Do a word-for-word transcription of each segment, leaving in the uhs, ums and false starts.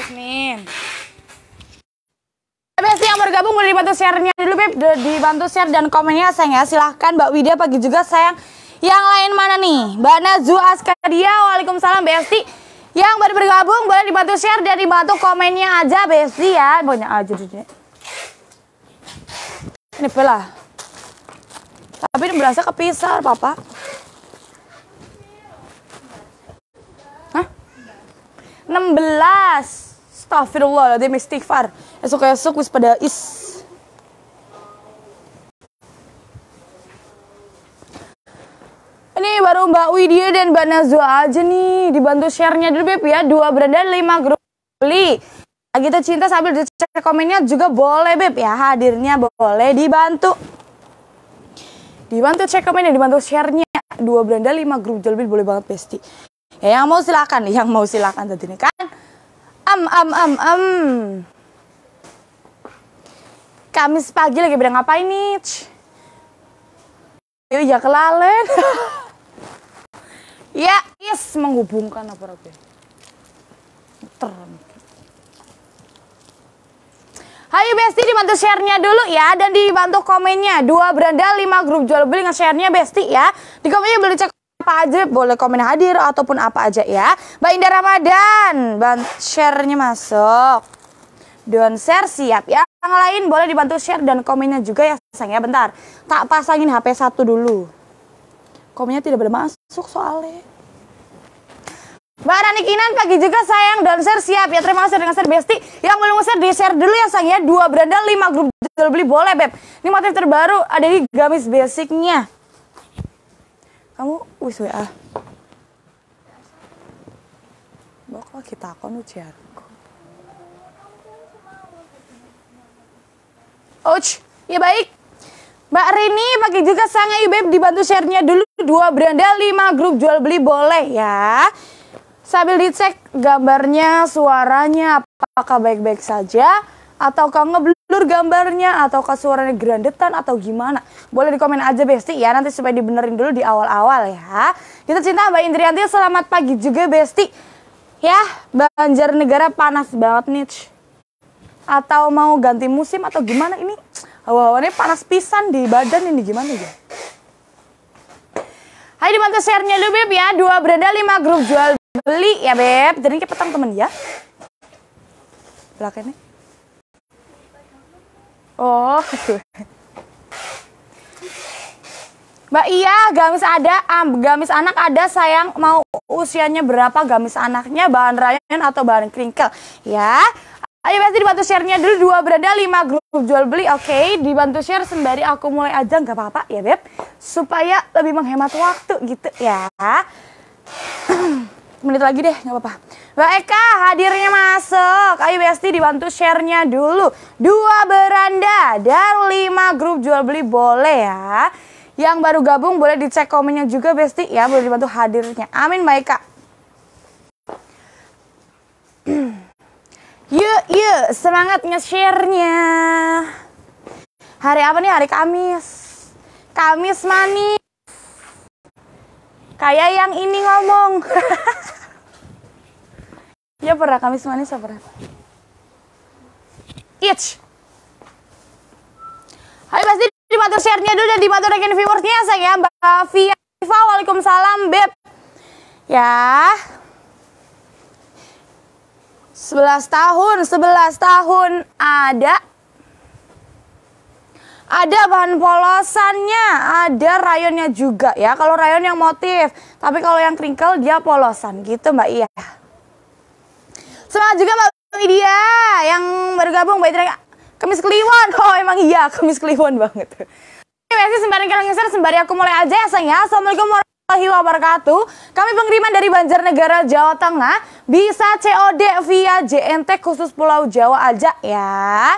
Yasmin. Besti yang bergabung boleh dibantu share-nya dulu Beb, dibantu share dan komennya sayang ya. Silahkan Mbak Widya pagi juga sayang. Yang lain mana nih? Mbak Nazu Askadia, waalaikumsalam Besti. Yang baru bergabung boleh dibantu share dan dibantu komennya aja Besti ya. Banyak aja deh. Ini pula. Tapi ini berasa kepisah Papa. Hah? enam belas. Astagfirullahaladzim, istighfar. Esok-esok wis pada is. Ini baru Mbak Widya dan Mbak Nazwa aja nih. Dibantu share-nya dulu Beb ya. Dua beranda lima grup beli. Nah, kita cinta sambil dicek komennya juga boleh Beb ya. Hadirnya boleh dibantu. Dibantu cek komennya, dibantu share-nya. Dua beranda lima grup jual beli boleh banget Besti. Ya, yang mau silakan, yang mau silakan tadi nih kan. Am am am am. Kamis pagi lagi pada ngapain nih? Yuk ya kelalen. Ya, yes menghubungkan apa apa. Terang. Hayu Besti dibantu share-nya dulu ya dan dibantu komennya. Dua beranda lima grup jual beli nge-share-nya Besti ya. Di komennya boleh cek apa aja, boleh komen hadir ataupun apa aja ya. Mbak Indah Ramadan, share-nya masuk. Don share siap ya. Yang lain boleh dibantu share dan komennya juga ya sayang ya. Bentar, tak pasangin H P satu dulu. Komennya tidak boleh masuk soalnya. Mbak Rani Kinan pagi juga sayang, don share siap ya. Terima kasih dengan share Besti. Yang belum share di share dulu ya sayang ya. Dua beranda lima grup jual beli boleh Beb. Ini motif terbaru ada di gamis basicnya. Kamu wis W A. Bakal kita kon ujarku. Ouch, ya baik. Mbak Rini pagi juga sangat Beb dibantu share-nya dulu. Dua beranda lima grup jual beli boleh ya. Sambil dicek gambarnya, suaranya apakah baik-baik saja ataukah ngeblur gambarnya ataukah suaranya gerandetan atau gimana. Boleh di komen aja Besti ya nanti supaya dibenerin dulu di awal-awal ya. Kita cinta Mbak Indrianti, selamat pagi juga Besti. Ya, Banjarnegara panas banget nih. Atau mau ganti musim atau gimana ini? Hawa-hawanya panas pisan di badan ini gimana ya? Hai dibantu share-nya dulu Beb ya. Dua beranda lima grup jual beli ya Beb. Jadi ke petang temen ya. Belakangnya. Oh. Mbak Iya, gamis ada, um, gamis anak ada sayang. Mau usianya berapa gamis anaknya? Bahan rayon atau bahan kringkel? Ya. Ayo pasti dibantu share-nya dulu. Dua beranda lima grup jual beli. Oke, okay. Dibantu share sembari aku mulai aja nggak apa-apa ya Beb. Supaya lebih menghemat waktu gitu ya. Menit lagi deh nggak apa-apa. Mbak Eka hadirnya masuk. Ayo Besti dibantu share-nya dulu. Dua beranda dan lima grup jual beli boleh ya. Yang baru gabung boleh dicek komennya juga Besti ya. Boleh dibantu hadirnya. Amin Mbak Eka. Yuk, yuk, semangat nge-share-nya. Hari apa nih? Hari Kamis. Kamis manis. Kayak yang ini ngomong. Ya pernah Kamis manis apa pernah? Itch. Hai pasti dibantu share-nya dulu dan dibantu rekening viewers-nya saya Mbak Via. Waalaikumsalam Beb. Ya. sebelas tahun, sebelas tahun ada. Ada bahan polosannya, ada rayonnya juga ya. Kalau rayon yang motif, tapi kalau yang crinkle dia polosan gitu Mbak Iya. Semangat juga Mbak Widya yang bergabung Mbak Idra. Kemis Kliwon, oh emang iya Kemis Kliwon banget. Ini sembari kalian ngeser, sembari aku mulai aja ya sayang ya. Assalamualaikum warahmatullahi wabarakatuh. Kami pengiriman dari Banjarnegara, Jawa Tengah. Bisa C O D via J N T khusus Pulau Jawa aja ya.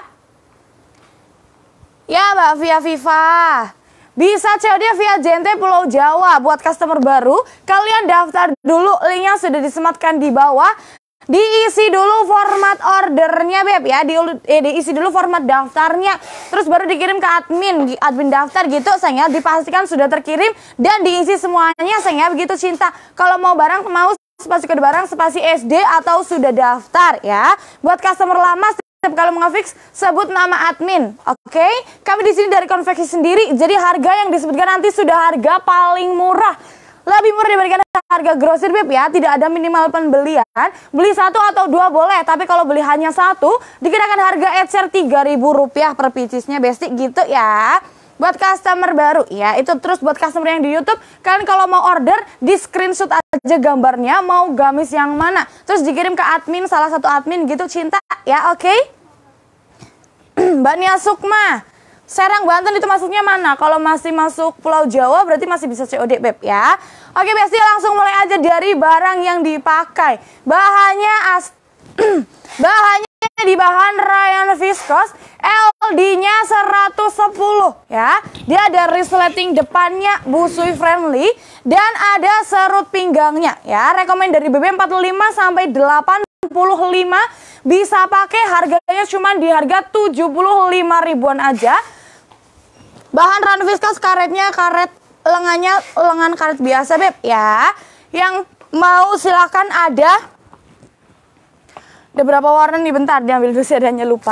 Ya Mbak Via Viva. Bisa C O D via J N T Pulau Jawa. Buat customer baru, kalian daftar dulu. Linknya sudah disematkan di bawah. Diisi dulu format ordernya Beb ya, di, eh, diisi dulu format daftarnya. Terus baru dikirim ke admin, admin daftar gitu sayang ya. Dipastikan sudah terkirim dan diisi semuanya sayang ya, begitu cinta. Kalau mau barang mau spasi kode barang, spasi S D atau sudah daftar ya. Buat customer lama, setiap kali mengafix sebut nama admin. Oke, okay? Kami di sini dari konveksi sendiri. Jadi harga yang disebutkan nanti sudah harga paling murah. Lebih murah dibandingkan harga grosir Beb ya. Tidak ada minimal pembelian. Beli satu atau dua boleh, tapi kalau beli hanya satu dikenakan harga ecer tiga ribu rupiah per piecesnya Besti gitu ya. Buat customer baru ya, itu terus buat customer yang di YouTube, kalian kalau mau order di screenshot aja gambarnya mau gamis yang mana, terus dikirim ke admin, salah satu admin gitu Cinta ya, oke? Okay? Mbak Nia Sukma, Serang Banten itu masuknya mana? Kalau masih masuk Pulau Jawa berarti masih bisa C O D Beb ya. Oke Besti, langsung mulai aja dari barang yang dipakai. Bahannya as bahannya di bahan rayon viscose, L D-nya seratus sepuluh ya. Dia ada resleting depannya, busui friendly, dan ada serut pinggangnya ya. Rekomend dari B B empat puluh lima sampai delapan puluh lima, bisa pakai, harganya cuma di harga tujuh puluh lima ribuan aja. Bahan rayon viscose, karetnya karet lengannya lengan karet biasa Beb ya. Yang mau silakan ada Ada berapa warna nih, bentar diambil dulu sih, adanya lupa.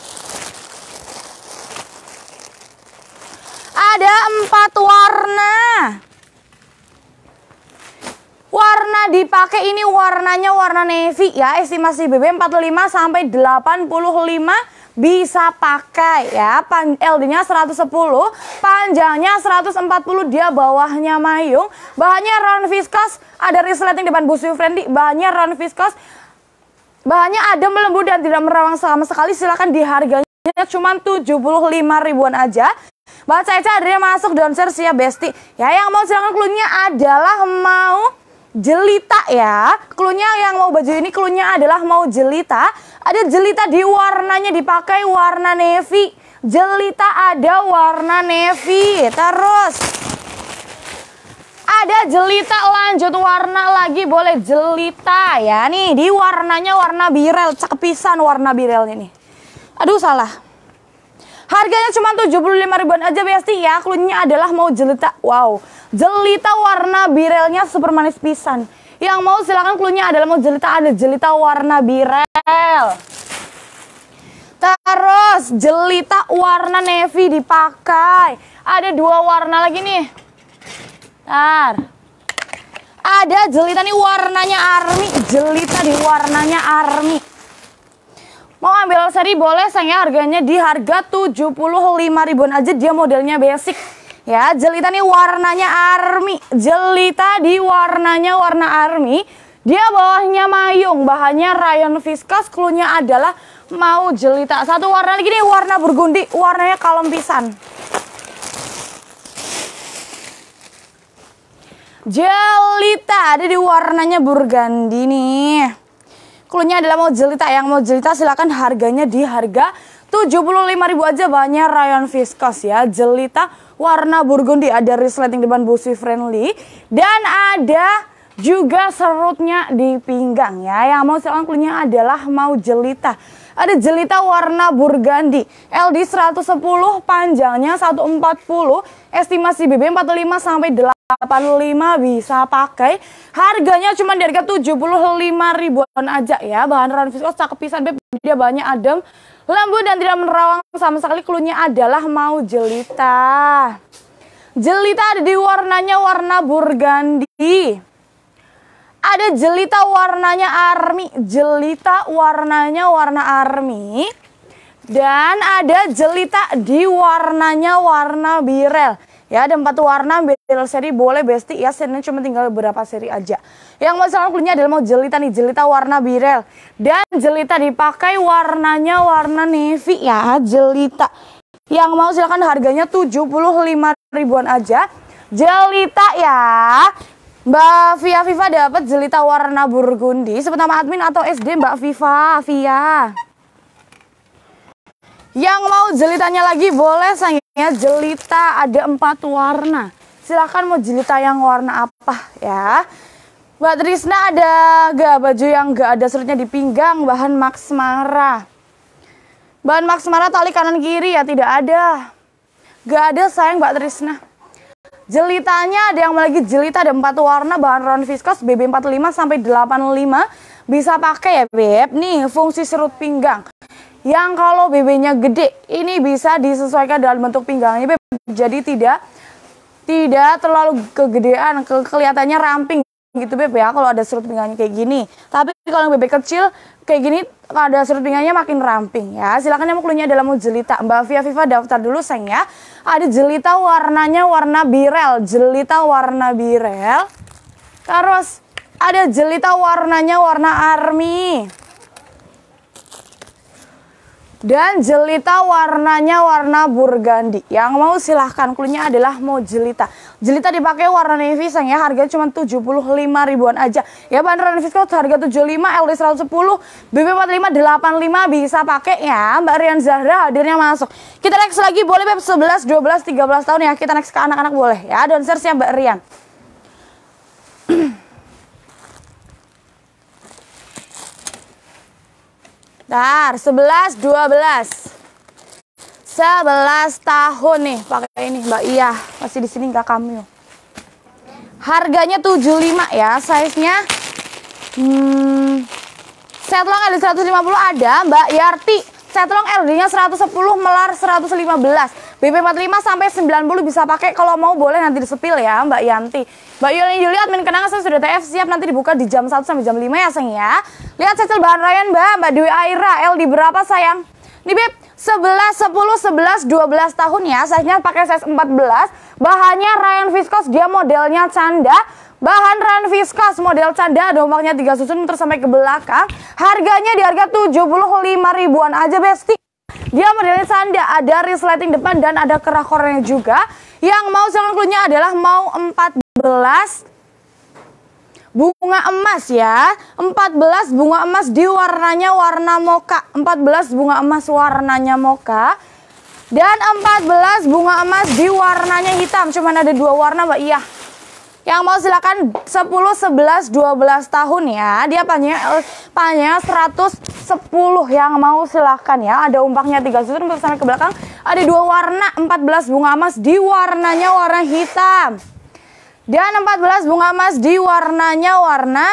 Ada empat warna. Warna dipakai ini warnanya warna navy ya. Estimasi B B empat puluh lima sampai delapan puluh lima bisa pakai ya. L D-nya seratus sepuluh, panjangnya seratus empat puluh, dia bawahnya mayung. Bahannya rayon viscose, ada resleting depan busui friendly, bahannya rayon viscose. Bahannya adem, lembut, dan tidak merawang sama sekali. Silakan di harganya cuma tujuh puluh lima ribuan aja. Mbak Caca adanya masuk downstairs ya Besti. Ya, yang mau silakan cluenya adalah mau jelita ya. Cluenya yang mau baju ini cluenya adalah mau jelita. Ada jelita di warnanya dipakai warna navy. Jelita ada warna navy. Terus ada jelita lanjut warna lagi, boleh jelita ya. Nih di warnanya warna birel, cakep pisan warna birelnya nih. Aduh salah. Harganya cuma tujuh puluh lima ribuan aja Besti ya. Cluenya adalah mau jelita. Wow, jelita warna birelnya super manis pisan. Yang mau silakan, cluenya adalah mau jelita, ada jelita warna birel. Terus jelita warna navy dipakai. Ada dua warna lagi nih. Bentar. Ada jelita nih warnanya army, jelita di warnanya army. Mau ambil seri boleh, sayangnya harganya di harga tujuh puluh lima ribuan aja, dia modelnya basic. Ya, jelita nih warnanya army, jelita di warnanya warna army. Dia bawahnya mayung, bahannya rayon viscose, cluenya adalah mau jelita. Satu warna lagi nih, warna burgundi, warnanya kalem pisan. Jelita ada di warnanya burgundy nih. Cluenya adalah mau jelita. Yang mau jelita silakan, harganya di harga tujuh puluh lima ribu aja, bahannya rayon viscose ya. Jelita warna burgundy, ada resleting depan busui friendly, dan ada juga serutnya di pinggang ya. Yang mau silakan, cluenya adalah mau jelita. Ada jelita warna burgundy, L D seratus sepuluh, panjangnya seratus empat puluh, estimasi B B empat puluh lima sampai delapan puluh lima bisa pakai. Harganya cuma di harga tujuh puluh lima ribuan aja ya. Bahan rayon viscose cakep pisan Beb, dia banyak adem, lembut, dan tidak menerawang sama sekali. Cluenya adalah mau jelita. Jelita ada di warnanya warna burgundy. Ada jelita warnanya army, jelita warnanya warna army, dan ada jelita di warnanya warna birel. Ya, ada empat warna birel seri, boleh Besti ya, serinya cuma tinggal beberapa seri aja. Yang mau silakan, cluenya adalah mau jelita nih, jelita warna birel, dan jelita dipakai warnanya warna navy ya, jelita. Yang mau silakan, harganya tujuh puluh lima ribuan aja, jelita ya. Mbak Via Viva dapat jelita warna burgundi. Sebut nama admin atau S D Mbak Viva Via. Yang mau jelitanya lagi boleh, sayangnya jelita ada empat warna. Silahkan mau jelita yang warna apa ya. Mbak Trisna ada gak baju yang gak ada serutnya di pinggang, bahan Max Mara. Bahan Max Mara tali kanan kiri ya, tidak ada. Gak ada sayang Mbak Trisna. Jelitanya ada yang lagi jelita, ada empat warna, bahan rayon viskos, B B empat puluh lima sampai delapan puluh lima. Bisa pakai ya Beb. Nih fungsi serut pinggang. Yang kalau B B-nya gede, ini bisa disesuaikan dengan bentuk pinggangnya Beb. Jadi tidak tidak terlalu kegedean, ke kelihatannya ramping gitu Beb ya, kalau ada serut pinggangnya kayak gini. Tapi kalau yang bebek kecil kayak gini, kalau ada serut pinggangnya makin ramping ya. Silakan yang mau cluenya adalah mau jelita. Mbak Via Viva daftar dulu sayang ya. Ada jelita warnanya warna birel, jelita warna birel. Terus ada jelita warnanya warna army. Dan jelita warnanya warna burgandi. Yang mau silahkan, cluenya adalah mau jelita. Jelita dipakai warna navy sayang ya, harganya cuma tujuh puluh lima ribuan aja. Ya bahan rayon viskos harga tujuh puluh lima, L D seratus sepuluh, B B empat puluh lima, delapan puluh lima bisa pakai ya. Mbak Rian Zahra hadirnya masuk. Kita next lagi boleh Beb, sebelas, dua belas, tiga belas tahun ya. Kita next ke anak-anak boleh ya. Downstairs-nya Mbak Rian. Dar, sebelas, dua belas. sebelas tahun nih pakai ini Mbak Iya, masih di sini enggak kamu. Harganya tujuh puluh lima ya, size-nya. Hmm. Setlong L D seratus lima puluh ada, Mbak Yarti. Setlong L D-nya seratus sepuluh, melar seratus lima belas. B B empat puluh lima sampai sembilan puluh bisa pakai, kalau mau boleh nanti disepil ya Mbak Yanti. Mbak Yuli Yuli admin kenangan saya sudah T F siap, nanti dibuka di jam satu sampai jam lima ya sayang ya. Lihat setel bahan rayon Mbak, Mbak Dewi Aira, L D berapa sayang? Nih Beb, sebelas, sepuluh, sebelas, dua belas tahun ya, size-nya pakai size empat belas. Bahannya rayon viskos, dia modelnya canda. Bahan rayon viskos model canda, ada ombaknya tiga susun terus sampai ke belakang. Harganya di harga tujuh puluh lima ribuan aja Besti. Dia modelnya canda, ada resleting depan dan ada kerah kornya juga. Yang mau silahkan cluenya adalah mau empat belas bunga emas ya. empat belas bunga emas di warnanya warna mocha. empat belas bunga emas warnanya mocha. Dan empat belas bunga emas di warnanya hitam. Cuman ada dua warna Mbak Iya. Yang mau silakan sepuluh, sebelas, dua belas tahun ya. Dia panjangnya panjangnya seratus sepuluh. Yang mau silakan ya. Ada umpaknya tiga susun untuk sampai ke belakang. Ada dua warna, empat belas bunga emas di warnanya warna hitam. Dan empat belas bunga emas di warnanya warna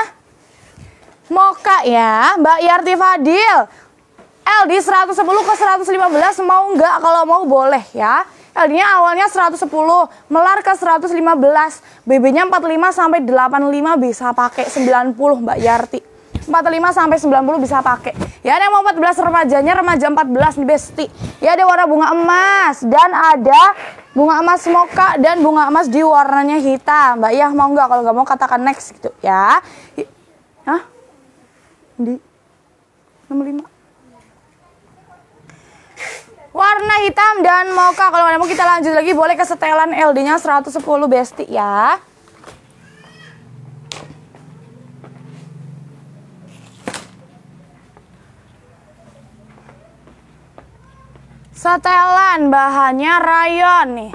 mocha ya. Mbak Yarti Fadil. L D seratus sepuluh ke seratus lima belas mau enggak? Kalau mau boleh ya. L D-nya awalnya seratus sepuluh, melar ke seratus lima belas, B B-nya empat puluh lima sampai delapan puluh lima bisa pakai sembilan puluh Mbak Yarti. empat puluh lima sampai sembilan puluh bisa pakai. Ya ada yang mau empat belas remajanya, remaja empat belas nih Besti. Ya ada warna bunga emas dan ada bunga emas mocha dan bunga emas di warnanya hitam. Mbak Iya mau nggak? Kalau nggak mau katakan next gitu ya. Hah? Di enam puluh lima. Warna hitam dan mocha. Kalau mau kita lanjut lagi boleh ke setelan L D-nya seratus sepuluh Besti ya. Setelan bahannya rayon nih.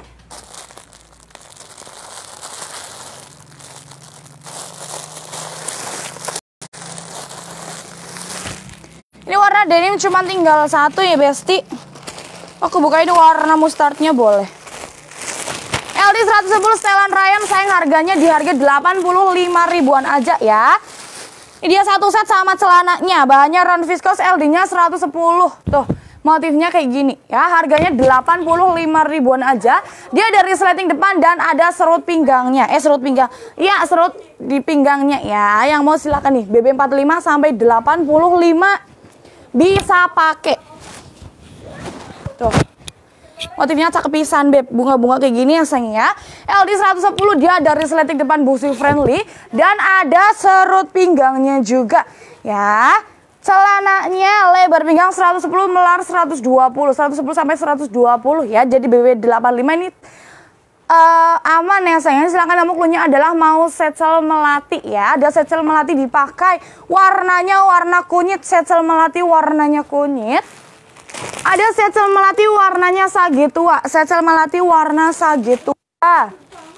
Ini warna denim cuma tinggal satu ya Besti. Aku buka ini warna mustardnya boleh. L D seratus sepuluh setelan rayon sayang, harganya di harga delapan puluh lima ribuan aja ya. Ini dia satu set sama celananya. Bahannya rayon viskos, L D-nya seratus sepuluh. Tuh, motifnya kayak gini ya. Harganya delapan puluh lima ribuan aja. Dia ada resleting depan dan ada serut pinggangnya. Eh serut pinggang. Iya, serut di pinggangnya ya. Yang mau silakan nih. B B empat puluh lima sampai delapan puluh lima bisa pakai. Tuh. Motifnya cakep pisan Beb, bunga-bunga kayak gini ya sayang ya. L D seratus sepuluh dia ada resleting depan busi friendly dan ada serut pinggangnya juga ya. Celananya lebar pinggang seratus sepuluh, melar seratus dua puluh, seratus sepuluh sampai seratus dua puluh ya. Jadi B B delapan puluh lima ini uh, aman ya sayang. Silakan kamu cluenya adalah mau setel melati ya. Ada setel melati dipakai, warnanya warna kunyit, setel melati warnanya kunyit. Ada setel melati warnanya sage tua, setel melati warna sage tua.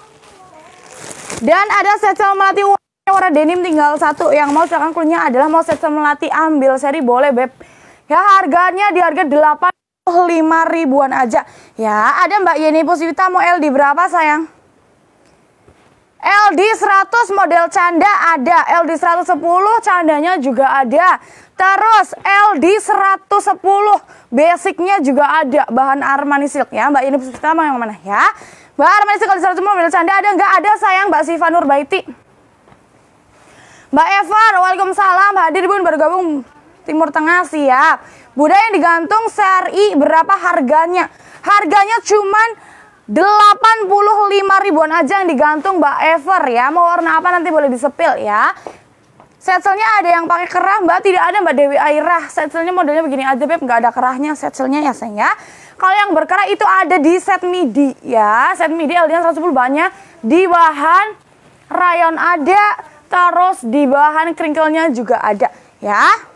Dan ada setel melati warna, warna denim tinggal satu. Yang mau silakan cluenya adalah mau setel melati ambil seri boleh Beb. Ya harganya di harga delapan puluh lima ribuan aja. Ya ada Mbak Yeni Puswita mau L D berapa sayang? L D seratus model canda ada, L D seratus sepuluh candanya juga ada. Terus L D seratus sepuluh basicnya juga ada, bahan Armani Silk ya. Mbak ini pertama yang mana ya? Mbak Armani Silk L D seratus sepuluh model canda ada nggak? Ada sayang Mbak Siva Nurbaiti. Mbak Evar, waalaikumsalam, hadir bun, baru gabung Timur Tengah, siap. Budaya yang digantung seri berapa harganya? Harganya cuman delapan puluh lima ribuan aja yang digantung Mbak Ever ya. Mau warna apa nanti boleh disepil ya. Setselnya ada yang pakai kerah Mbak, tidak ada Mbak Dewi Airah. Setselnya modelnya begini aja Beb, nggak ada kerahnya setselnya ya sayang ya. Kalau yang berkerah itu ada di set midi ya. Set midi L D-nya seratus sepuluh banyak, di bahan rayon ada, terus di bahan kringkelnya juga ada ya.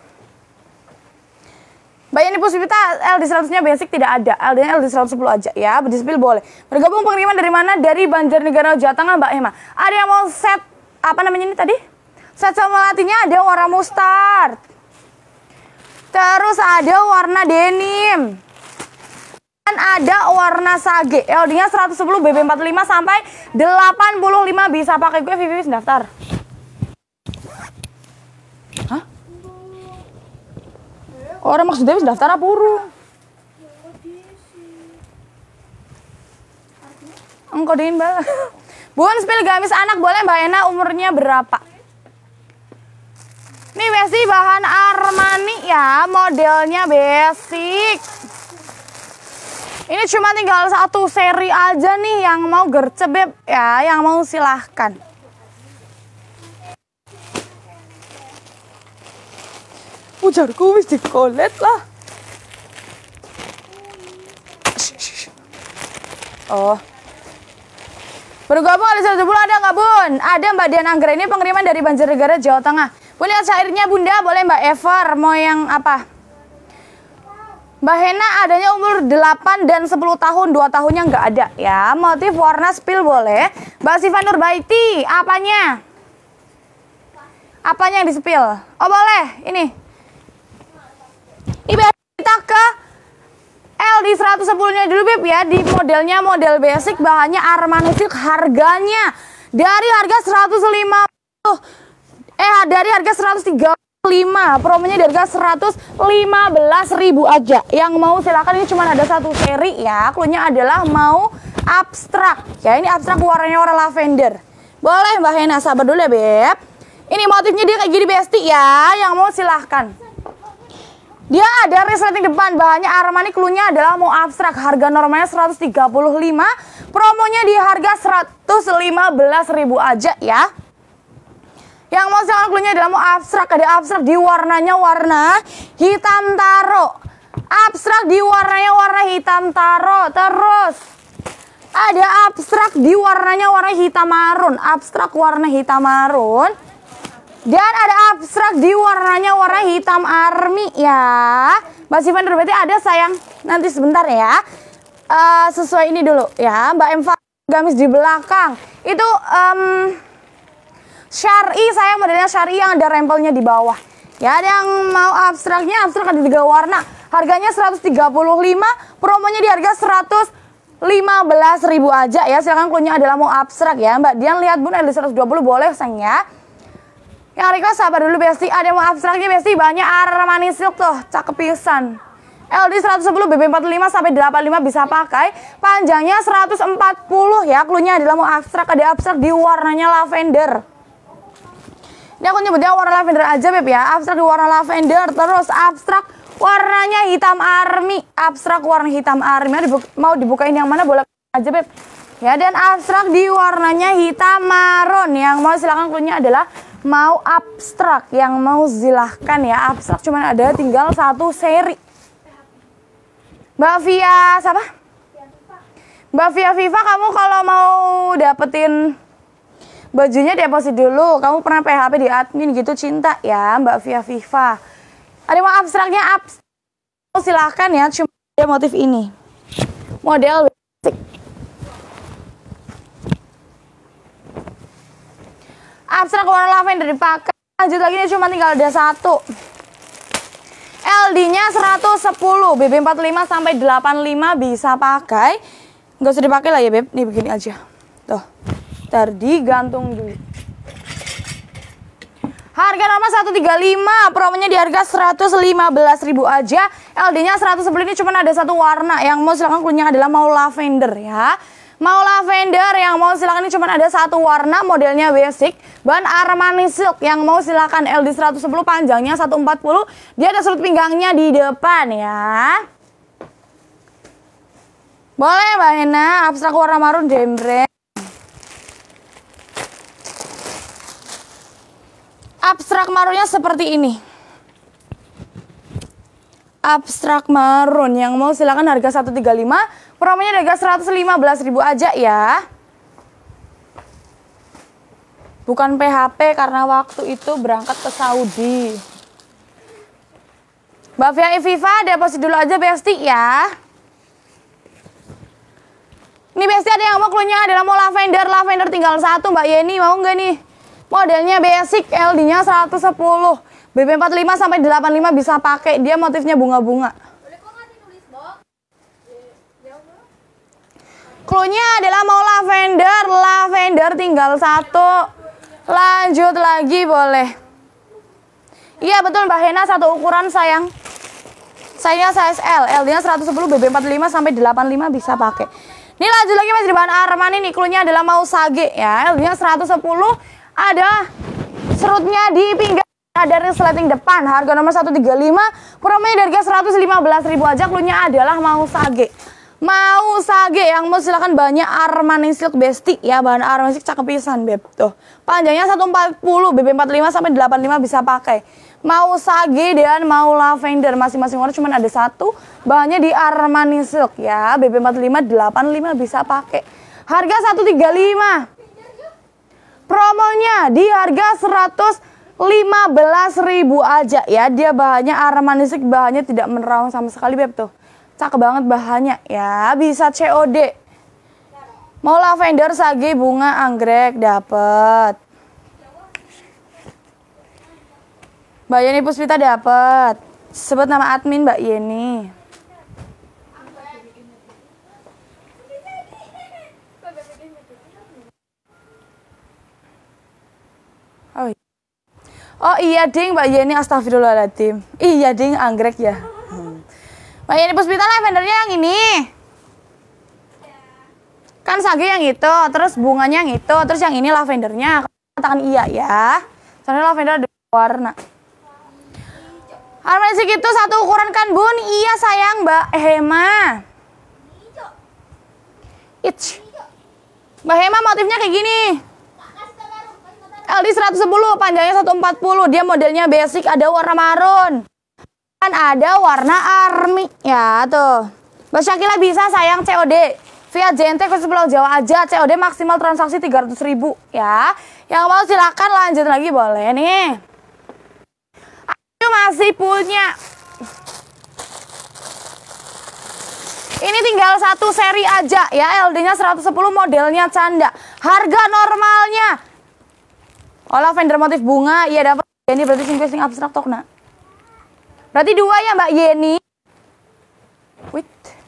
Mbak Yani Puspita, L D seratus-nya basic tidak ada, L D-nya L D seratus sepuluh aja ya, berdisplay boleh. Bergabung pengiriman dari mana? Dari Banjarnegara, Jawa Tengah Mbak Emma. Ada yang mau set, apa namanya ini tadi? Set sama latihnya ada warna mustard. Terus ada warna denim. Dan ada warna sage, L D-nya seratus sepuluh, B B empat puluh lima sampai delapan puluh lima bisa pakai gue, Vivi daftar. Hah? Orang maksudnya bisa daftar apa urung? Engkau dingin banget. Bun, spill gamis anak boleh Mbak Ena, umurnya berapa? Nih basic bahan Armani ya, modelnya basic. Ini cuma tinggal satu seri aja nih, yang mau gercep Beb ya, yang mau silahkan. Ujarku wis dikolet lah. Oh. Bergabung ada satu bulan ada nggak Bun? Ada Mbak Dian Anggra, ini pengiriman dari Banjarnegara, Jawa Tengah. Bun lihat syairnya Bunda, boleh Mbak Ever, mau yang apa? Mbak Hena adanya umur delapan dan sepuluh tahun, dua tahunnya nggak ada ya. Motif warna spill boleh. Mbak Siva Nurbaiti, apanya? Apanya yang di spill? Oh boleh, ini. Ibu kita ke L D seratus sepuluh-nya dulu Beb ya. Di modelnya model basic, bahannya Armani Silk, harganya dari harga seratus lima puluh eh dari harga seratus tiga puluh lima, promonya dari harga seratus lima belas ribu aja. Yang mau silakan, ini cuma ada satu seri ya. Cluenya adalah mau abstrak ya. Ini abstrak warnanya warna lavender. Boleh Mbak Hena, sabar dulu ya Beb. Ini motifnya dia kayak gini Besti ya. Yang mau silahkan. Dia ada resleting depan, bahannya Armani, cluenya adalah mau abstrak. Harga normalnya seratus tiga puluh lima, promonya di harga seratus lima belas ribu aja ya. Yang mau silakan, cluenya adalah mau abstrak. Ada abstrak di warnanya warna hitam taro. Abstrak di warnanya warna hitam taro. Terus ada abstrak di warnanya warna hitam marun. Abstrak warna hitam marun. Dan ada abstrak di warnanya warna hitam army ya. Mbak Sivan berarti ada sayang, nanti sebentar ya. Uh, sesuai ini dulu ya. Mbak Emva gamis di belakang. Itu um, syari, sayang modelnya syari yang ada rempelnya di bawah. Ya, ada yang mau abstraknya, abstrak ada tiga warna. Harganya seratus tiga puluh lima, promonya di harga seratus lima belas ribu aja ya. Silakan cluenya adalah mau abstrak ya. Mbak Dian lihat Bun, ada seratus dua puluh boleh sayang ya. Yang request sabar dulu Besti, ada yang mau abstraknya Besti, banyak Armani Silk tuh, cakep pisan. L D seratus sepuluh, B B empat puluh lima sampai delapan puluh lima bisa pakai. Panjangnya seratus empat puluh ya, cluenya adalah mau abstrak, ada abstrak di warnanya lavender. Ini aku nyebutnya warna lavender aja Beb ya, abstrak di warna lavender. Terus abstrak warnanya hitam army, abstrak warna hitam army. Mau dibukain yang mana boleh aja Beb. Ya, dan abstrak di warnanya hitam marun. Yang mau silakan, cluenya adalah mau abstrak, yang mau silahkan ya. Abstrak cuman ada tinggal satu seri. Mbak Via siapa? Mbak Via Viva, kamu kalau mau dapetin bajunya deposit dulu. Kamu pernah P H P di admin gitu cinta ya Mbak Via Viva. Ada mau abstraknya, abstrak silahkan ya. Cuma ada motif ini, model basic. Abstrak warna lavender dipakai. Lanjut lagi, ini cuma tinggal ada satu. L D-nya seratus sepuluh, B B empat puluh lima sampai delapan puluh lima bisa pakai. Nggak usah dipakai lah ya Beb. Nih begini aja. Tuh. Bentar, digantung dulu. Harga normal seratus tiga puluh lima, promonya di harga seratus lima belas ribu aja. L D-nya seratus sepuluh, ini cuma ada satu warna. Yang mau silakan cluenya adalah mau lavender ya. Mau lavender, yang mau silakan ini cuma ada satu warna, modelnya basic. Bahan Armani Silk, yang mau silakan L D seratus sepuluh, panjangnya seratus empat puluh. Dia ada sudut pinggangnya di depan ya. Boleh Mbak Hena, abstrak warna marun jembreng. Abstrak marunnya seperti ini. Abstrak marun, yang mau silakan harga seratus tiga puluh lima, promonya harga seratus lima belas ribu aja ya. Bukan P H P karena waktu itu berangkat ke Saudi. Mbak Fia Viva, deposit dulu aja Besti ya. Ini Besti ada yang mau cluenya adalah mau lavender, lavender tinggal satu Mbak Yeni, mau nggak nih? Modelnya basic, L D-nya seratus sepuluh, B B empat puluh lima sampai delapan puluh lima bisa pakai. Dia motifnya bunga-bunga. Cluenya adalah mau lavender, lavender tinggal satu. Lanjut lagi boleh. Iya betul Mbak Hena, satu ukuran sayang. Saya size L, L D-nya seratus sepuluh, B B empat puluh lima sampai delapan puluh lima bisa pakai. Ini lanjut lagi masih di bahan Armani nih, cluenya adalah mau sage ya. L D-nya seratus sepuluh. Ada serutnya di pinggang, ada resleting depan. Harga nomor seratus tiga puluh lima, promonya dari harga seratus lima belas ribu aja. Cluenya adalah mau sage. Mau sage, yang mau silakan banyak Armani Silk Besti ya. Bahan Armani Silk cakep pisan beb. Tuh, panjangnya seratus empat puluh, B B empat puluh lima sampai delapan puluh lima bisa pakai. Mau sage dan mau lavender, masing-masing warna cuma ada satu. Bahannya di Armani Silk ya. B B empat puluh lima, delapan puluh lima bisa pakai. Harga seratus tiga puluh lima. Promonya di harga seratus lima belas ribu aja ya. Dia bahannya Armani Silk, bahannya tidak menerawang sama sekali beb tuh. Cakep banget bahannya ya. Bisa C O D. Mau lavender, sage, bunga, anggrek dapet. Mbak Yeni Puspita dapet. Sebut nama admin Mbak Yeni. Oh iya. Oh iya ding Mbak Yeni, astagfirullahaladzim. Iya ding, anggrek ya. Hmm. Mbak Yeni Puspita, lavendernya yang ini. Kan sage yang itu, terus bunganya yang itu, terus yang ini lavendernya. Katakan iya ya. Soalnya lavender ada warna. Armani Silk itu satu ukuran kan bun? Iya sayang Mbak Hema. Itch. Mbak Hema motifnya kayak gini. L D seratus sepuluh, panjangnya seratus empat puluh. Dia modelnya basic, ada warna marun. Kan ada warna army. Ya tuh. Mbak Syakila bisa sayang C O D. Via J N T khusus Pulau Jawa aja. C O D maksimal transaksi tiga ratus ribu. Ya. Yang mau silakan lanjut lagi boleh nih. Ayo masih punya. Ini tinggal satu seri aja ya. L D-nya seratus sepuluh, modelnya canda. Harga normalnya. Oh, lavender motif bunga, iya dapat. Ini berarti sing sing abstrak tokna. Berarti dua ya Mbak Yeni. Wait.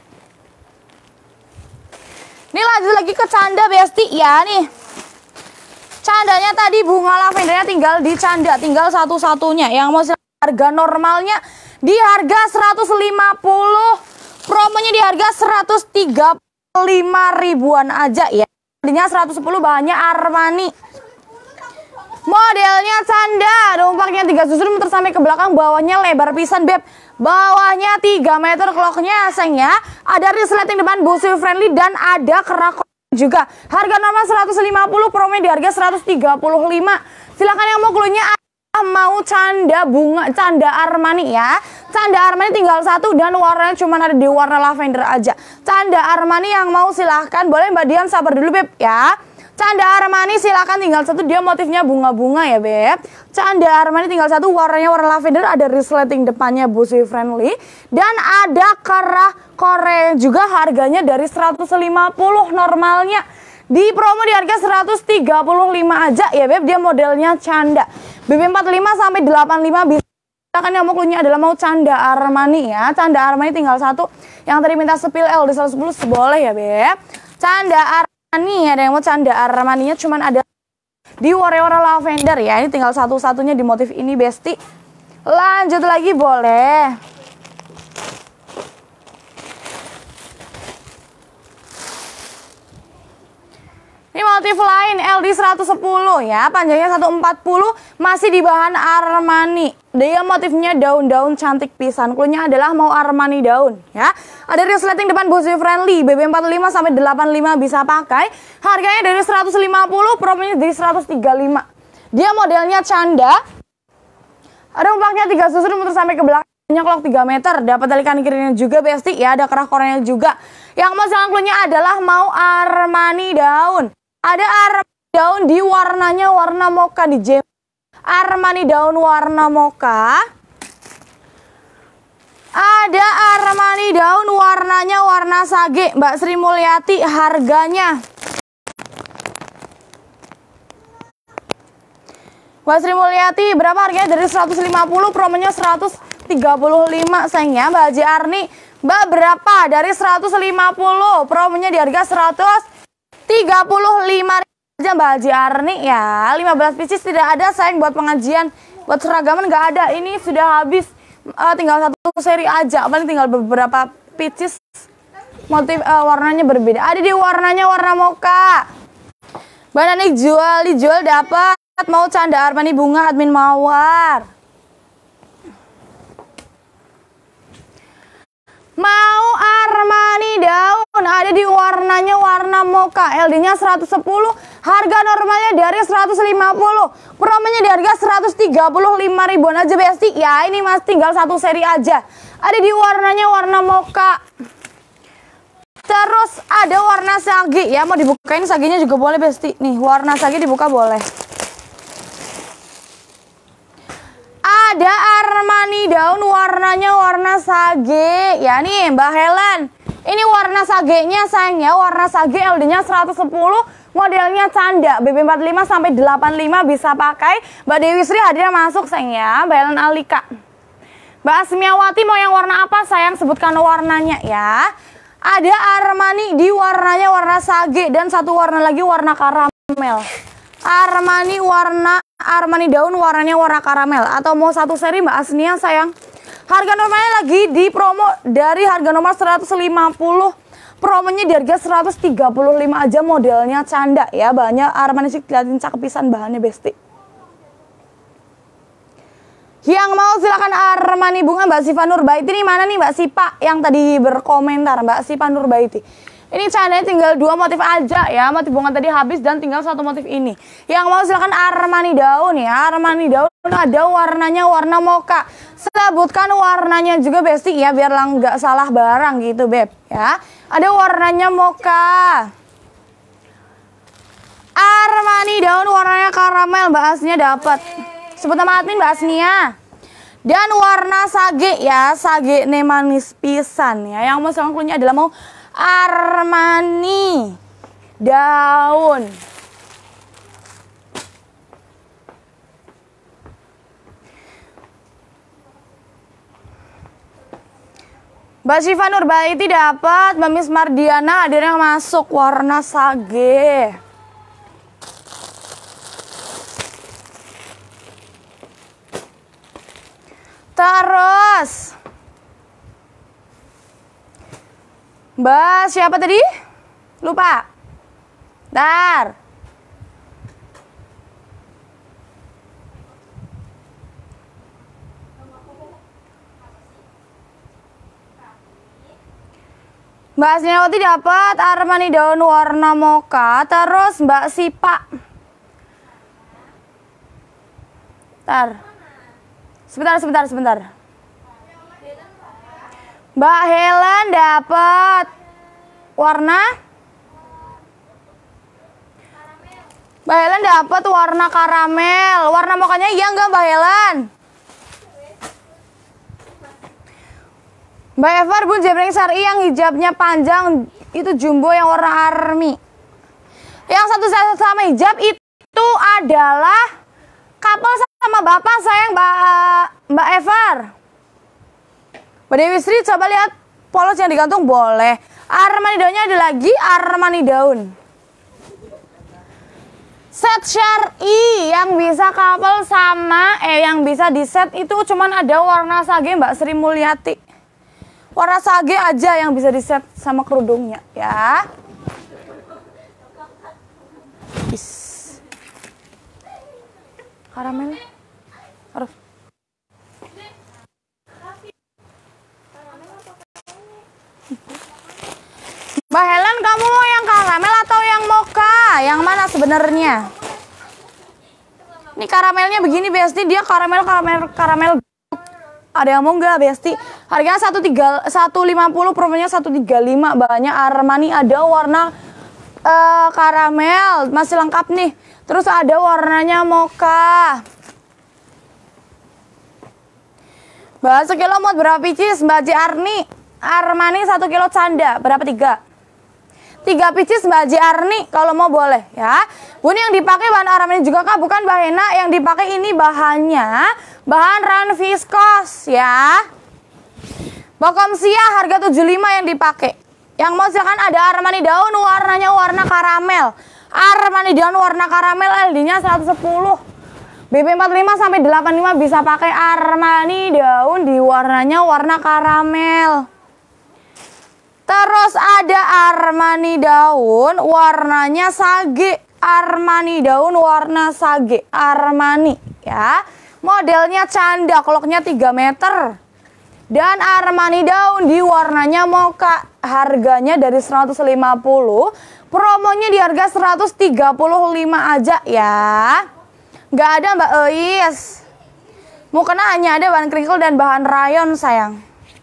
Ini lanjut lagi ke canda Besti ya nih. Candanya tadi bunga lavendernya tinggal di canda, tinggal satu-satunya. Yang mau harga normalnya di harga seratus lima puluh, promonya di harga seratus tiga puluh lima ribuan aja ya. Tadinya seratus sepuluh, bahannya Armani. Modelnya canda, dompaknya tiga susun muter sampai ke belakang, bawahnya lebar pisan beb. Bawahnya tiga meter clocknya seng ya. Ada resleting depan, busui friendly dan ada kerak juga. Harga normal seratus lima puluh, promo di harga seratus tiga puluh lima. Silakan yang mau cluenya mau canda bunga, canda Armani ya. Canda Armani tinggal satu dan warnanya cuma ada di warna lavender aja. Canda Armani yang mau silahkan, boleh Mbak Dian sabar dulu beb ya. Canda Armani silakan tinggal satu, dia motifnya bunga-bunga ya beb. Canda Armani tinggal satu, warnanya warna lavender, ada resleting depannya busui friendly dan ada kerah Korea juga. Harganya dari seratus lima puluh normalnya, di promo di harga seratus tiga puluh lima aja ya beb. Dia modelnya canda B B empat puluh lima sampai delapan puluh lima bisa. Silakan yang mau cluenya adalah mau canda Armani ya. Canda Armani tinggal satu. Yang tadi minta sepil L di seratus sepuluh boleh ya beb. Canda Armani Armani, ada yang mau canda Armaninya cuman ada di warna-warna lavender ya. Ini tinggal satu-satunya di motif ini Besti. Lanjut lagi boleh. Ini motif lain L D seratus sepuluh ya, panjangnya seratus empat puluh, masih di bahan Armani. Dia motifnya daun-daun cantik pisan. Cluenya adalah mau Armani daun ya. Ada resleting depan budget friendly, B B empat puluh lima sampai delapan puluh lima bisa pakai. Harganya dari seratus lima puluh, promonya dari seratus tiga puluh lima. Dia modelnya canda. Ada umpaknya tiga susur muter sampai ke belakangnya klok tiga meter. Dapat tali kanan kirinya juga Besti ya, ada kerah korenya juga. Yang masalah cluenya adalah mau Armani daun. Ada Armani daun di warnanya warna mocha di J. Armani daun warna mocha. Ada Armani daun warnanya warna sage, Mbak Sri Mulyati, harganya. Mbak Sri Mulyati, berapa harganya? Dari seratus lima puluh, promonya seratus tiga puluh lima sayangnya. Mbak Haji Arni, Mbak berapa? Dari seratus lima puluh, promonya di harga seratus tiga puluh lima aja Mbak Haji Arni ya. lima belas pieces tidak ada sayang, buat pengajian, buat seragaman nggak ada. Ini sudah habis, uh, tinggal satu seri aja, paling tinggal beberapa pieces. Motif uh, warnanya berbeda. Ada di warnanya warna mocha. Mbak Nani jual, dijual dapat. Mau canda Armani bunga admin Mawar. Mau Armani daun, ada di warnanya warna mocha, L D-nya seratus sepuluh, harga normalnya dari seratus lima puluh, promonya di harga seratus tiga puluh lima ribuan aja Besti. Ya ini mas tinggal satu seri aja. Ada di warnanya warna mocha. Terus ada warna sage ya, mau dibukain sagenya juga boleh Besti. Nih warna sage dibuka boleh. Ada Armani daun warnanya warna sage ya nih Mbak Helen. Ini warna sagenya sayangnya, warna sage L D-nya seratus sepuluh, modelnya canda, B B empat puluh lima sampai delapan puluh lima bisa pakai. Mbak Dewi Sri hadirnya masuk sayangnya, Mbak Helen Alika. Mbak Asmiawati mau yang warna apa sayang, sebutkan warnanya ya. Ada Armani di warnanya warna sage dan satu warna lagi warna karamel. Armani warna Armani daun warnanya warna karamel, atau mau satu seri Mbak Asnia sayang. Harga normalnya lagi di promo dari harga normal seratus lima puluh, promonya di harga seratus tiga puluh lima aja, modelnya canda ya. Banyak Armani sih kelihatin cakep pisan bahannya Besti. Yang mau silakan Armani bunga Mbak Siva Nurbaiti. Ini mana nih Mbak Sipa yang tadi berkomentar, Mbak Sipa Nurbaiti. Ini candanya tinggal dua motif aja ya, motif bunga tadi habis dan tinggal satu motif ini. Yang mau silakan Armani daun ya, Armani daun ada warnanya warna mocha. Sebutkan warnanya juga Besti ya, biar lang nggak salah barang gitu Beb ya. Ada warnanya mocha. Armani daun warnanya karamel, Mbak Asnia dapat. Sebut nama admin Mbak Asnia. Dan warna sage ya, sage ne manis pisan ya. Yang mau silakan cluenya adalah mau Armani daun. Mbak Syifa Nurbaiti dapat, Mbak Miss Mardiana hadirnya masuk warna sage. Terus Mbak siapa tadi? Lupa. Dar. Mbak Asniawati dapat Armani daun warna mocha. Terus Mbak Sipa. Bentar. Sebentar, sebentar, sebentar. Mbak Helen dapat warna Mbak Helen dapat warna karamel. Warna mokanya iya enggak Mbak Helen? Mbak Evar Bun Jebreng Sari yang hijabnya panjang itu jumbo yang warna army. Yang satu sama hijab itu adalah couple sama bapak sayang Mbak Mbak Evar. Mbak Dewi Sri coba lihat polos yang digantung boleh. Armani daunnya ada lagi Armani daun. Set syar'i yang bisa couple sama eh yang bisa di set itu cuman ada warna sage Mbak Sri Mulyati. Warna sage aja yang bisa di set sama kerudungnya ya. Is. Karamel. Aduh. Mbak Helen, kamu mau yang karamel atau yang mocha? Yang mana sebenarnya? Ini karamelnya begini Besti, dia karamel karamel karamel. Ada yang mau nggak Besti? Harganya satu lima puluh, promonya satu tiga lima. Banyak Armani, ada warna uh, karamel, masih lengkap nih. Terus ada warnanya mocha. Mbak, sekilo mau berapa pieces? Mbak J Arni, Armani satu kilo canda, berapa tiga? Tiga pieces Mbak J Arni, kalau mau boleh ya. Bun, yang dipakai bahan Armani juga kah? Bukan Mbak Hena, yang dipakai ini bahannya bahan rayon viskos ya. Bokomsia harga tujuh puluh lima yang dipakai. Yang mau silakan, ada Armani daun warnanya warna karamel. Armani daun warna karamel, L D-nya seratus sepuluh. B B empat puluh lima sampai delapan puluh lima bisa pakai Armani daun di warnanya warna karamel. Terus ada Armani daun warnanya sage. Armani daun warna sage. Armani ya. Modelnya canda, kloknya tiga meter. Dan Armani daun di warnanya mocha. Harganya dari seratus lima puluh, promonya di harga seratus tiga puluh lima aja ya. Nggak ada Mbak Eis. Mukena hanya ada bahan crinkle dan bahan rayon sayang.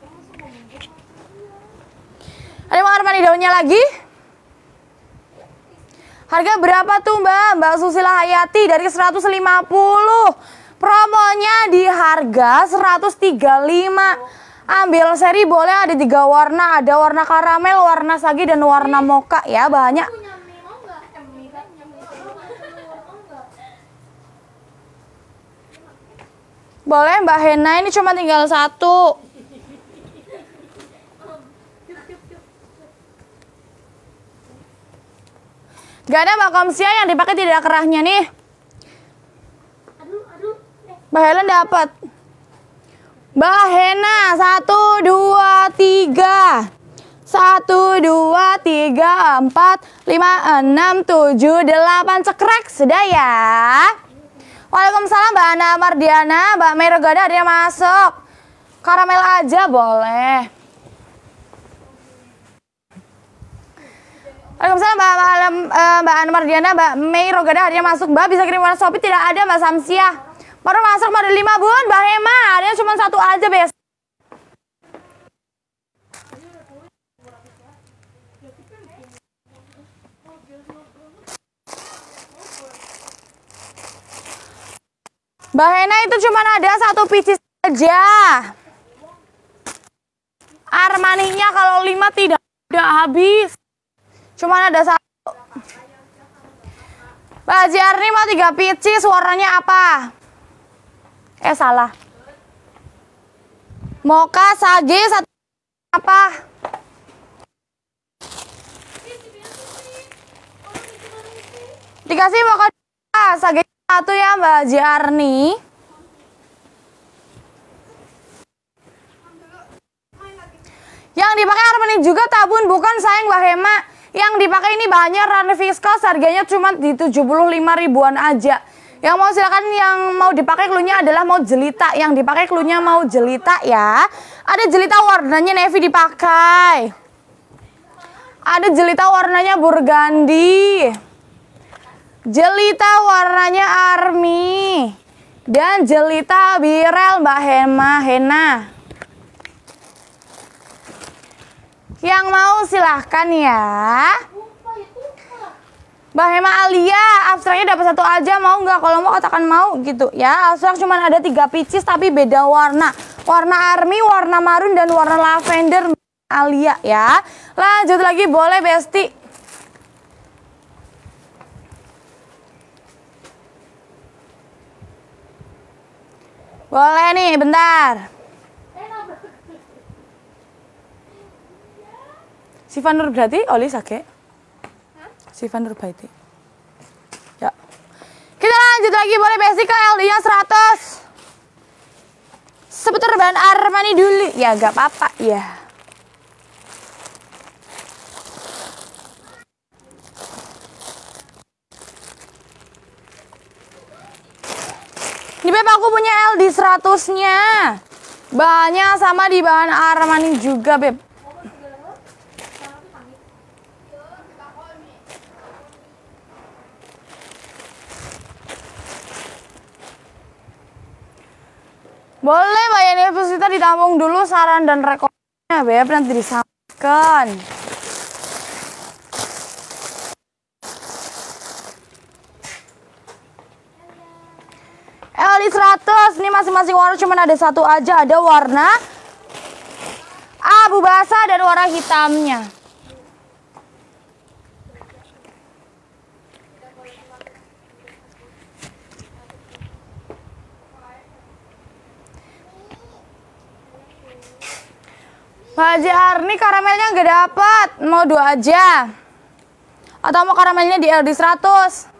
Ada mau Armani daunnya lagi? Harga berapa tuh Mbak? Mbak Susila Hayati dari seratus lima puluh. Promonya di harga seratus tiga puluh lima. Ambil seri boleh, ada tiga warna. Ada warna karamel, warna sage, dan warna mocha ya. Banyak. Boleh Mbak Hena, ini cuma tinggal satu. Gak ada Mbak Komsia yang dipakai tidak kerahnya nih. Mbak Helen dapat. Mbak Hena, satu, dua, tiga. Satu, dua, tiga, empat, lima, enam, tujuh, delapan. Cekrek, sudah ya. Waalaikumsalam Mbak Ana Mardiana. Mbak Merogada ada yang masuk. Karamel aja boleh. Waalaikumsalam Mbak, Mbak Ana Mardiana. Mbak Mei Rogada ada yang masuk. Mbak bisa kirim warna Shopee? Tidak ada Mbak Samsia. Baru masuk model lima Bun. Mbak Hema, adanya cuma satu aja bes. Mbak Hena itu cuma ada satu pieces saja. Armaninya kalau lima tidak udah habis. Cuma ada satu. Mbak Jarni mau tiga pieces, warnanya apa? Eh salah. Mocha sage satu apa? Dikasih mocha sage satu ya Mbak Jarni. Yang dipakai Armani juga tabun, bukan sayang Mbak Hema. Yang dipakai ini bahannya rayon viskos, harganya cuma di tujuh puluh lima ribuan aja. Yang mau silakan, yang mau dipakai klunya adalah mau jelita. Yang dipakai klunya mau jelita ya. Ada jelita warnanya navy dipakai. Ada jelita warnanya burgundy. Jelita warnanya army. Dan jelita birel Mbak Hema Hena. Yang mau silahkan ya. Mbak Hema Alia, abstraknya dapat satu aja, mau nggak? Kalau mau katakan mau gitu ya. Abstrak cuma ada tiga pieces tapi beda warna. Warna army, warna marun, dan warna lavender Alia ya. Lanjut lagi boleh Besti. Boleh nih, bentar. Siva Nur berarti Oli Sake. Siva Nur Baiti. Ya. Lanjut lagi boleh basic ke L D-nya seratus. Seputar bahan Armani dulu. Ya gak apa-apa ya. Ini Beb aku punya L D seratus-nya. Bahannya sama di bahan Armani juga Beb. Boleh Mbak Yani Pusita ditampung dulu saran dan rekomendasinya Beb, nanti disampaikan. L D seratus, ini masing-masing warna cuma ada satu aja, ada warna abu basah dan warna hitamnya. Mbak Haji Arni karamelnya nggak dapat, mau dua aja. Atau mau karamelnya di L D seratus.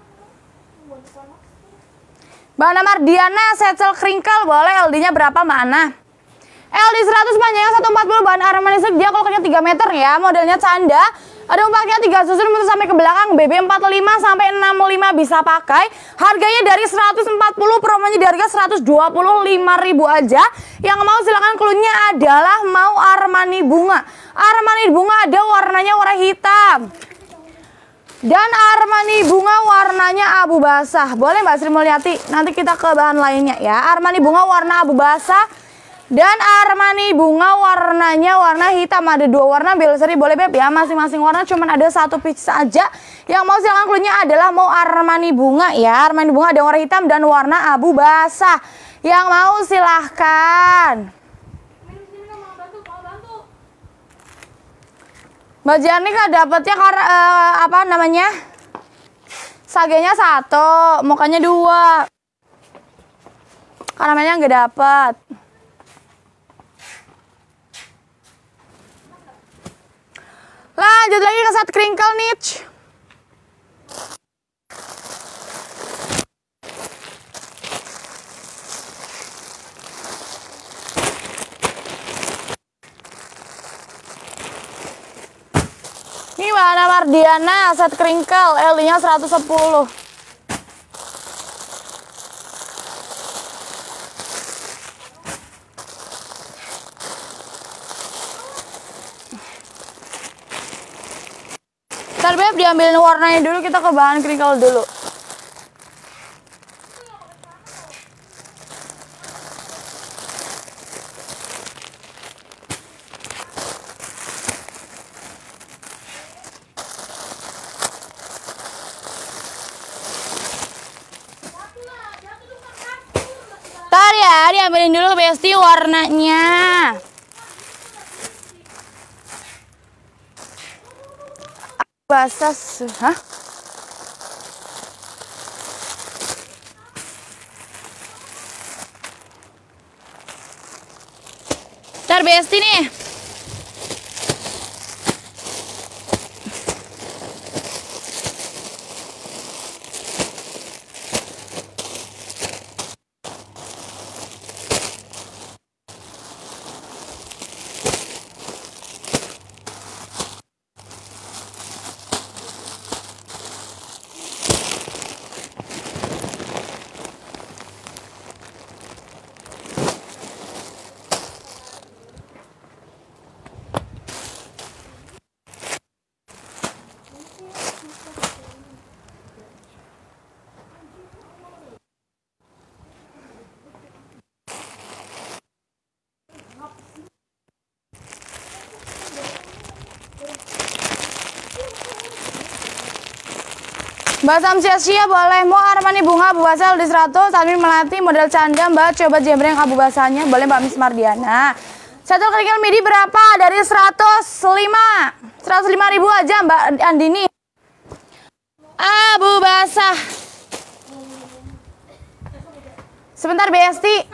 Mbak Ana Mardiana, Setzel Kringkel, boleh L D-nya berapa Mbak Ana? L D seratus panjangnya seratus empat puluh, bahan Armani Silk, dia koloknya tiga meter ya, modelnya canda. Ada empatnya tiga susun muter sampai ke belakang, B B empat puluh lima sampai enam puluh lima bisa pakai. Harganya dari seratus empat puluh, promonya di harga seratus dua puluh lima ribu aja. Yang mau silakan cluenya adalah mau Armani bunga. Armani bunga ada warnanya warna hitam. Dan Armani bunga warnanya abu basah. Boleh Mbak Sri Mulyati? Nanti kita ke bahan lainnya ya. Armani bunga warna abu basah. Dan Armani bunga warnanya warna hitam. Ada dua warna Bel Sri, boleh Beb ya. Masing-masing warna cuma ada satu piece saja. Yang mau silakan cluenya adalah mau Armani bunga ya. Armani bunga ada warna hitam dan warna abu basah. Yang mau silahkan. Mbak Jani kan dapatnya karena uh, apa namanya? Sagenya satu, mukanya dua. Karamelnya nggak dapat. Lanjut lagi ke set crinkle niche. Ini Mbak Ana Mardiana, set crinkle, L D-nya seratus sepuluh. Ntar Beb diambilin warnanya dulu, kita ke bahan crinkle dulu. Ntar ya, diambilin dulu Besti warnanya. Basah, hah? Ntar Besti nih. Mbak Samsia boleh mau Armani bunga abu basah L D seratus sambil melatih model canda Mbak, coba jembreng abu basahnya, boleh Mbak Miss Mardiana. Satu kerikil midi berapa? Dari seratus lima, seratus lima ribu aja Mbak Andini. Abu basah. Sebentar Besti.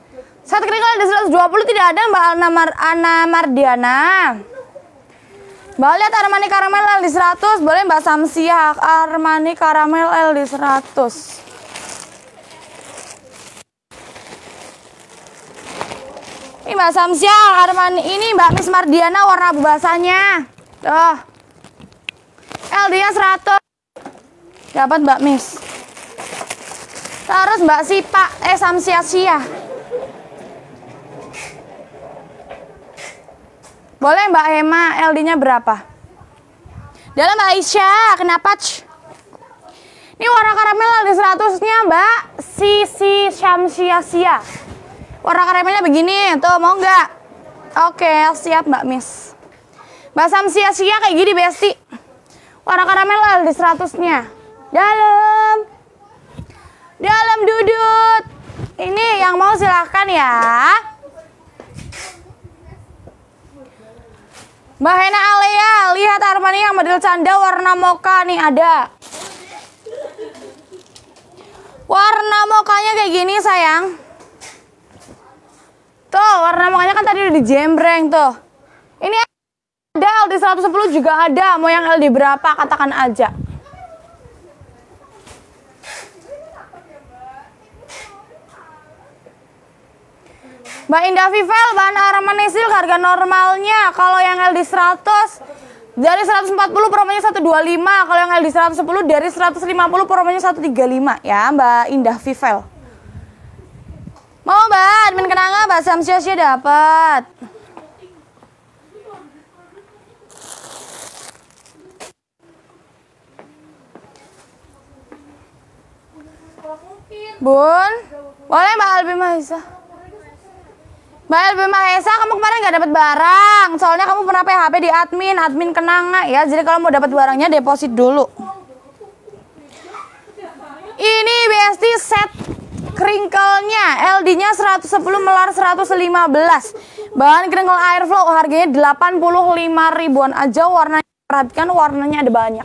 Satu kerikil ada seratus dua puluh tidak ada Mbak Ana, Mar Ana Mardiana. Mbak lihat Armani Caramel L di seratus, boleh Mbak Samsia Armani Caramel L di seratus. Ini Mbak Samsia Armani, ini Mbak Miss Mardiana warna abu basahnya. Tuh. L D-nya seratus. Dapat Mbak Miss. Terus Mbak Sipa, eh Samsia Sia. Boleh Mbak Hema, L D-nya berapa? Dalam Mbak Aisyah, kenapa? Ini warna karamel L D seratus-nya Mbak Sisi Samsia Sia. Warna karamelnya begini, tuh mau nggak? Oke, siap Mbak Miss. Mbak Samsia Sia kayak gini Besti. Warna karamel L D seratus-nya. Dalam Dalam dudut. Ini yang mau silahkan ya. Mbak Hena Alea, lihat Armani yang model canda warna mocha nih ada. Warna mokanya kayak gini sayang. Tuh warna mokanya kan tadi udah dijembreng tuh. Ini ada L D seratus sepuluh juga ada. Mau yang L D berapa katakan aja. Mbak Indah Vivel, bahan Armani Silk harga normalnya kalau yang L D seratus dari seratus empat puluh promonya seratus dua puluh lima, kalau yang L D seratus sepuluh dari seratus lima puluh promonya seratus tiga puluh lima ya Mbak Indah Vivel. Mau Mbak admin kenanga Mbak Samsia dapat. Bun, boleh Mbak Albi Mahesa. Mbak Elvi Mahesa, kamu kemarin nggak dapat barang, soalnya kamu pernah P H P di admin, admin kenanga ya. Jadi kalau mau dapat barangnya deposit dulu. Ini Besti set crinkle-nya, L D-nya seratus sepuluh melar seratus lima belas. Bahan crinkle airflow harganya delapan puluh lima ribuan aja. Warnanya, perhatikan warnanya ada banyak.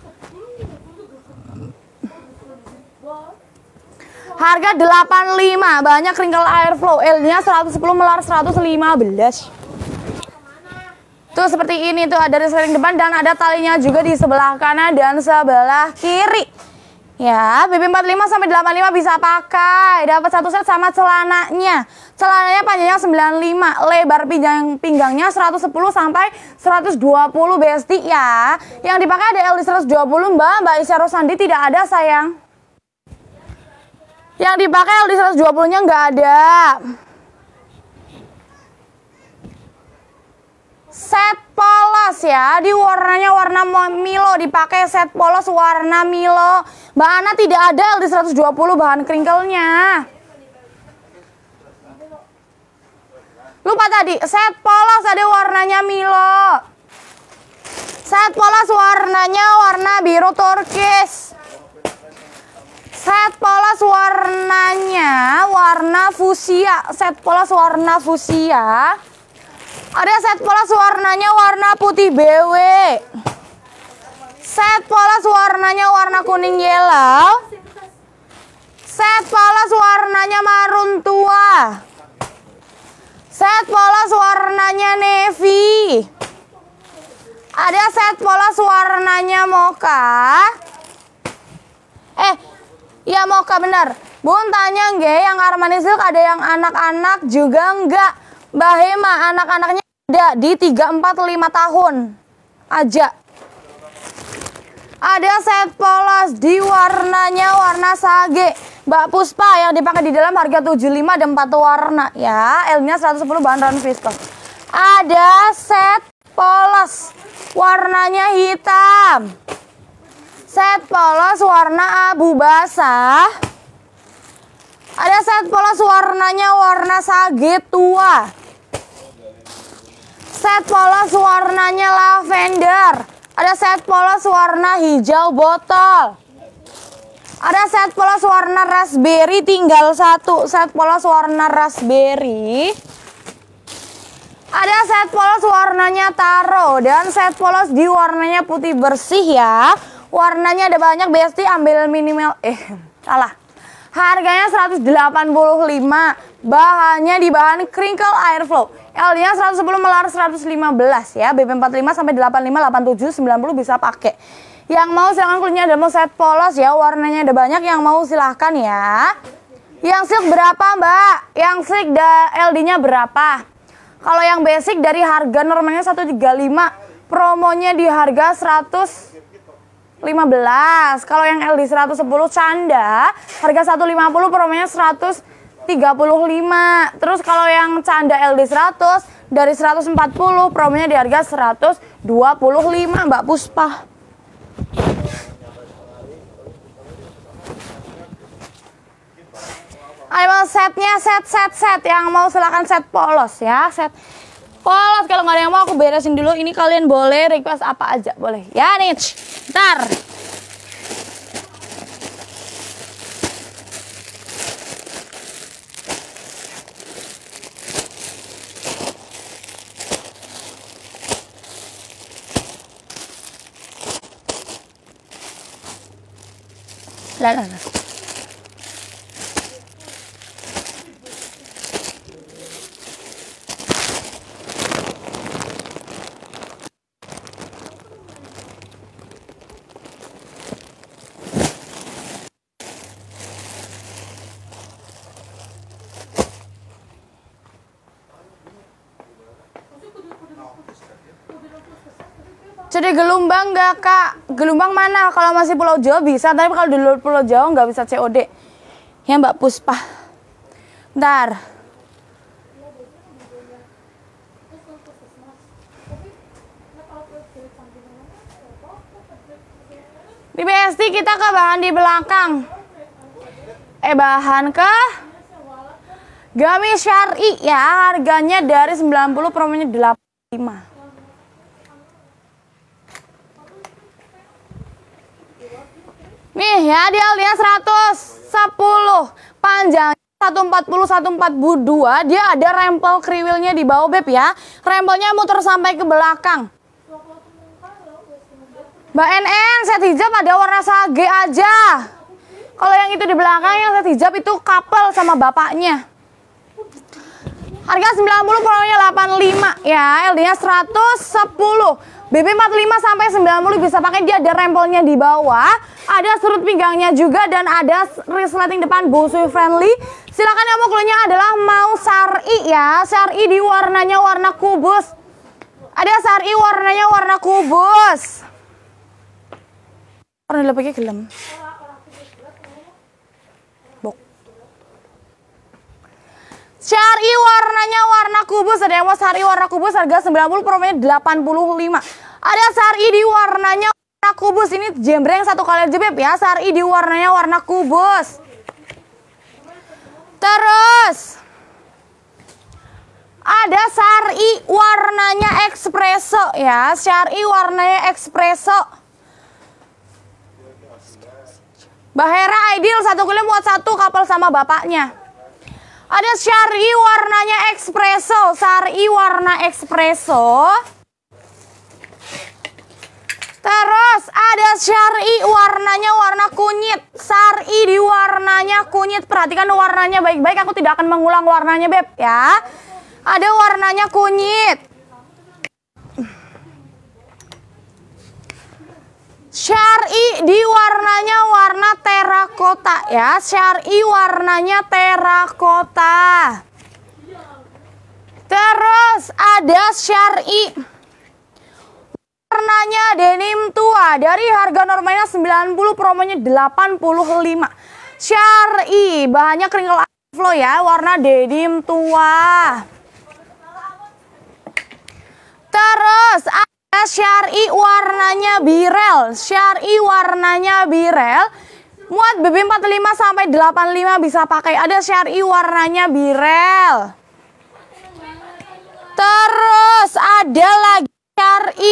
Harga delapan puluh lima, banyak crinkle airflow, L-nya seratus sepuluh melar seratus lima belas. Tuh seperti ini tuh ada resleting depan dan ada talinya juga di sebelah kanan dan sebelah kiri. Ya, B B empat puluh lima sampai delapan puluh lima bisa pakai. Dapat satu set sama celananya. Celananya panjangnya sembilan puluh lima, lebar pinggang pinggangnya seratus sepuluh sampai seratus dua puluh Besti ya. Yang dipakai ada L D seratus dua puluh Mbak, Mbak Isya Rosandi tidak ada sayang. Yang dipakai L D seratus dua puluh-nya nggak ada. Set polos ya, di warnanya warna Milo, dipakai set polos warna Milo. Mbak Ana tidak ada L D seratus dua puluh bahan crinkle-nya. Lupa tadi, set polos ada warnanya Milo. Set polos warnanya warna biru turkis. Set polos warnanya warna fusia. Set polos warna fusia. Ada set polos warnanya warna putih B W. Set polos warnanya warna kuning yellow. Set polos warnanya marun tua. Set polos warnanya navy. Ada set polos warnanya mocha. Eh Ya mocha benar. Bun tanya nggak yang Armani Silk ada yang anak-anak juga enggak? Mbak Hema anak-anaknya ada di tiga empat lima tahun aja. Ada set polos di warnanya warna sage. Mbak Puspa yang dipakai di dalam harga tujuh puluh lima dan empat warna ya. L-nya seratus sepuluh bahan round viscose. Ada set polos warnanya hitam. Set polos warna abu basah. Ada set polos warnanya warna sage tua. Set polos warnanya lavender. Ada set polos warna hijau botol. Ada set polos warna raspberry tinggal satu. Set polos warna raspberry. Ada set polos warnanya taro dan set polos di warnanya putih bersih ya. Warnanya ada banyak Besti, ambil minimal eh salah. Harganya seratus delapan puluh lima. Bahannya di bahan crinkle airflow. L D-nya seratus sepuluh melar seratus lima belas ya. B B empat puluh lima sampai delapan puluh lima, delapan puluh tujuh, sembilan puluh bisa pakai. Yang mau silahkan kulitnya ada mau set polos ya. Warnanya ada banyak, yang mau silahkan ya. Yang silk berapa Mbak? Yang silk L D-nya berapa? Kalau yang basic dari harga normalnya seratus tiga puluh lima, promonya di harga seratus lima belas. Kalau yang L D seratus sepuluh canda, harga seratus lima puluh, promonya seratus tiga puluh lima. Terus kalau yang canda L D seratus dari seratus empat puluh, promonya di harga seratus dua puluh lima Mbak Puspa. Ayo setnya set set set, yang mau silakan set polos ya, set polos. Kalau nggak ada yang mau aku beresin dulu. Ini kalian boleh request apa aja boleh ya nih. Ntar lah lah lah. Jadi gelombang nggak Kak? Gelombang mana? Kalau masih Pulau Jawa bisa, tapi kalau di luar Pulau Jawa nggak bisa C O D. Ya Mbak Puspa. Ntar. Di B S T kita ke bahan di belakang. Eh bahan ke gamis syari ya. Harganya dari sembilan puluh, promonya delapan puluh lima. Nih ya, dia dia seratus sepuluh, panjangnya seratus empat puluh, seratus empat puluh dua. Dia ada rempel kriwilnya di bawah Beb ya. Rempelnya muter sampai ke belakang. Mbak N N, set hijab ada warna sage aja. Kalau yang itu di belakang, yang set hijab itu couple sama bapaknya. Harga sembilan puluh, promonya delapan puluh lima ya. L D-nya seratus sepuluh. B B empat puluh lima sampai sembilan puluh bisa pakai, dia ada rempelnya di bawah. Ada surut pinggangnya juga dan ada resleting depan busui friendly. Silakan yang mau kulitnya adalah mau syari ya. Syari di warnanya warna kubus. Ada syari warnanya warna kubus. Warna lebih gelem. Bok. Syari warnanya warna kubus. Ada yang mau syari warna kubus, harga sembilan puluh, promonya delapan puluh lima. Ada syari di warnanya warna kubus, ini jembreng satu kali aja Beb ya. Syari di warnanya warna kubus. Terus ada syari warnanya espresso ya. Syari warnanya espresso. Mbak Hera ideal satu kali buat satu couple sama bapaknya. Ada syari warnanya espresso. Syari warna espresso. Terus ada syari warnanya warna kunyit. Syari di warnanya kunyit. Perhatikan warnanya baik-baik. Aku tidak akan mengulang warnanya Beb ya. Ada warnanya kunyit. Syari di warnanya warna terakota ya. Syari warnanya terakota. Terus ada syari warnanya denim tua, dari harga normalnya sembilan puluh, promonya delapan puluh lima. Syari bahannya crinkle flow ya, warna denim tua. Terus ada syari warnanya birel. Syari warnanya birel, muat B B empat puluh lima sampai delapan puluh lima bisa pakai. Ada syari warnanya birel. Terus ada lagi syari.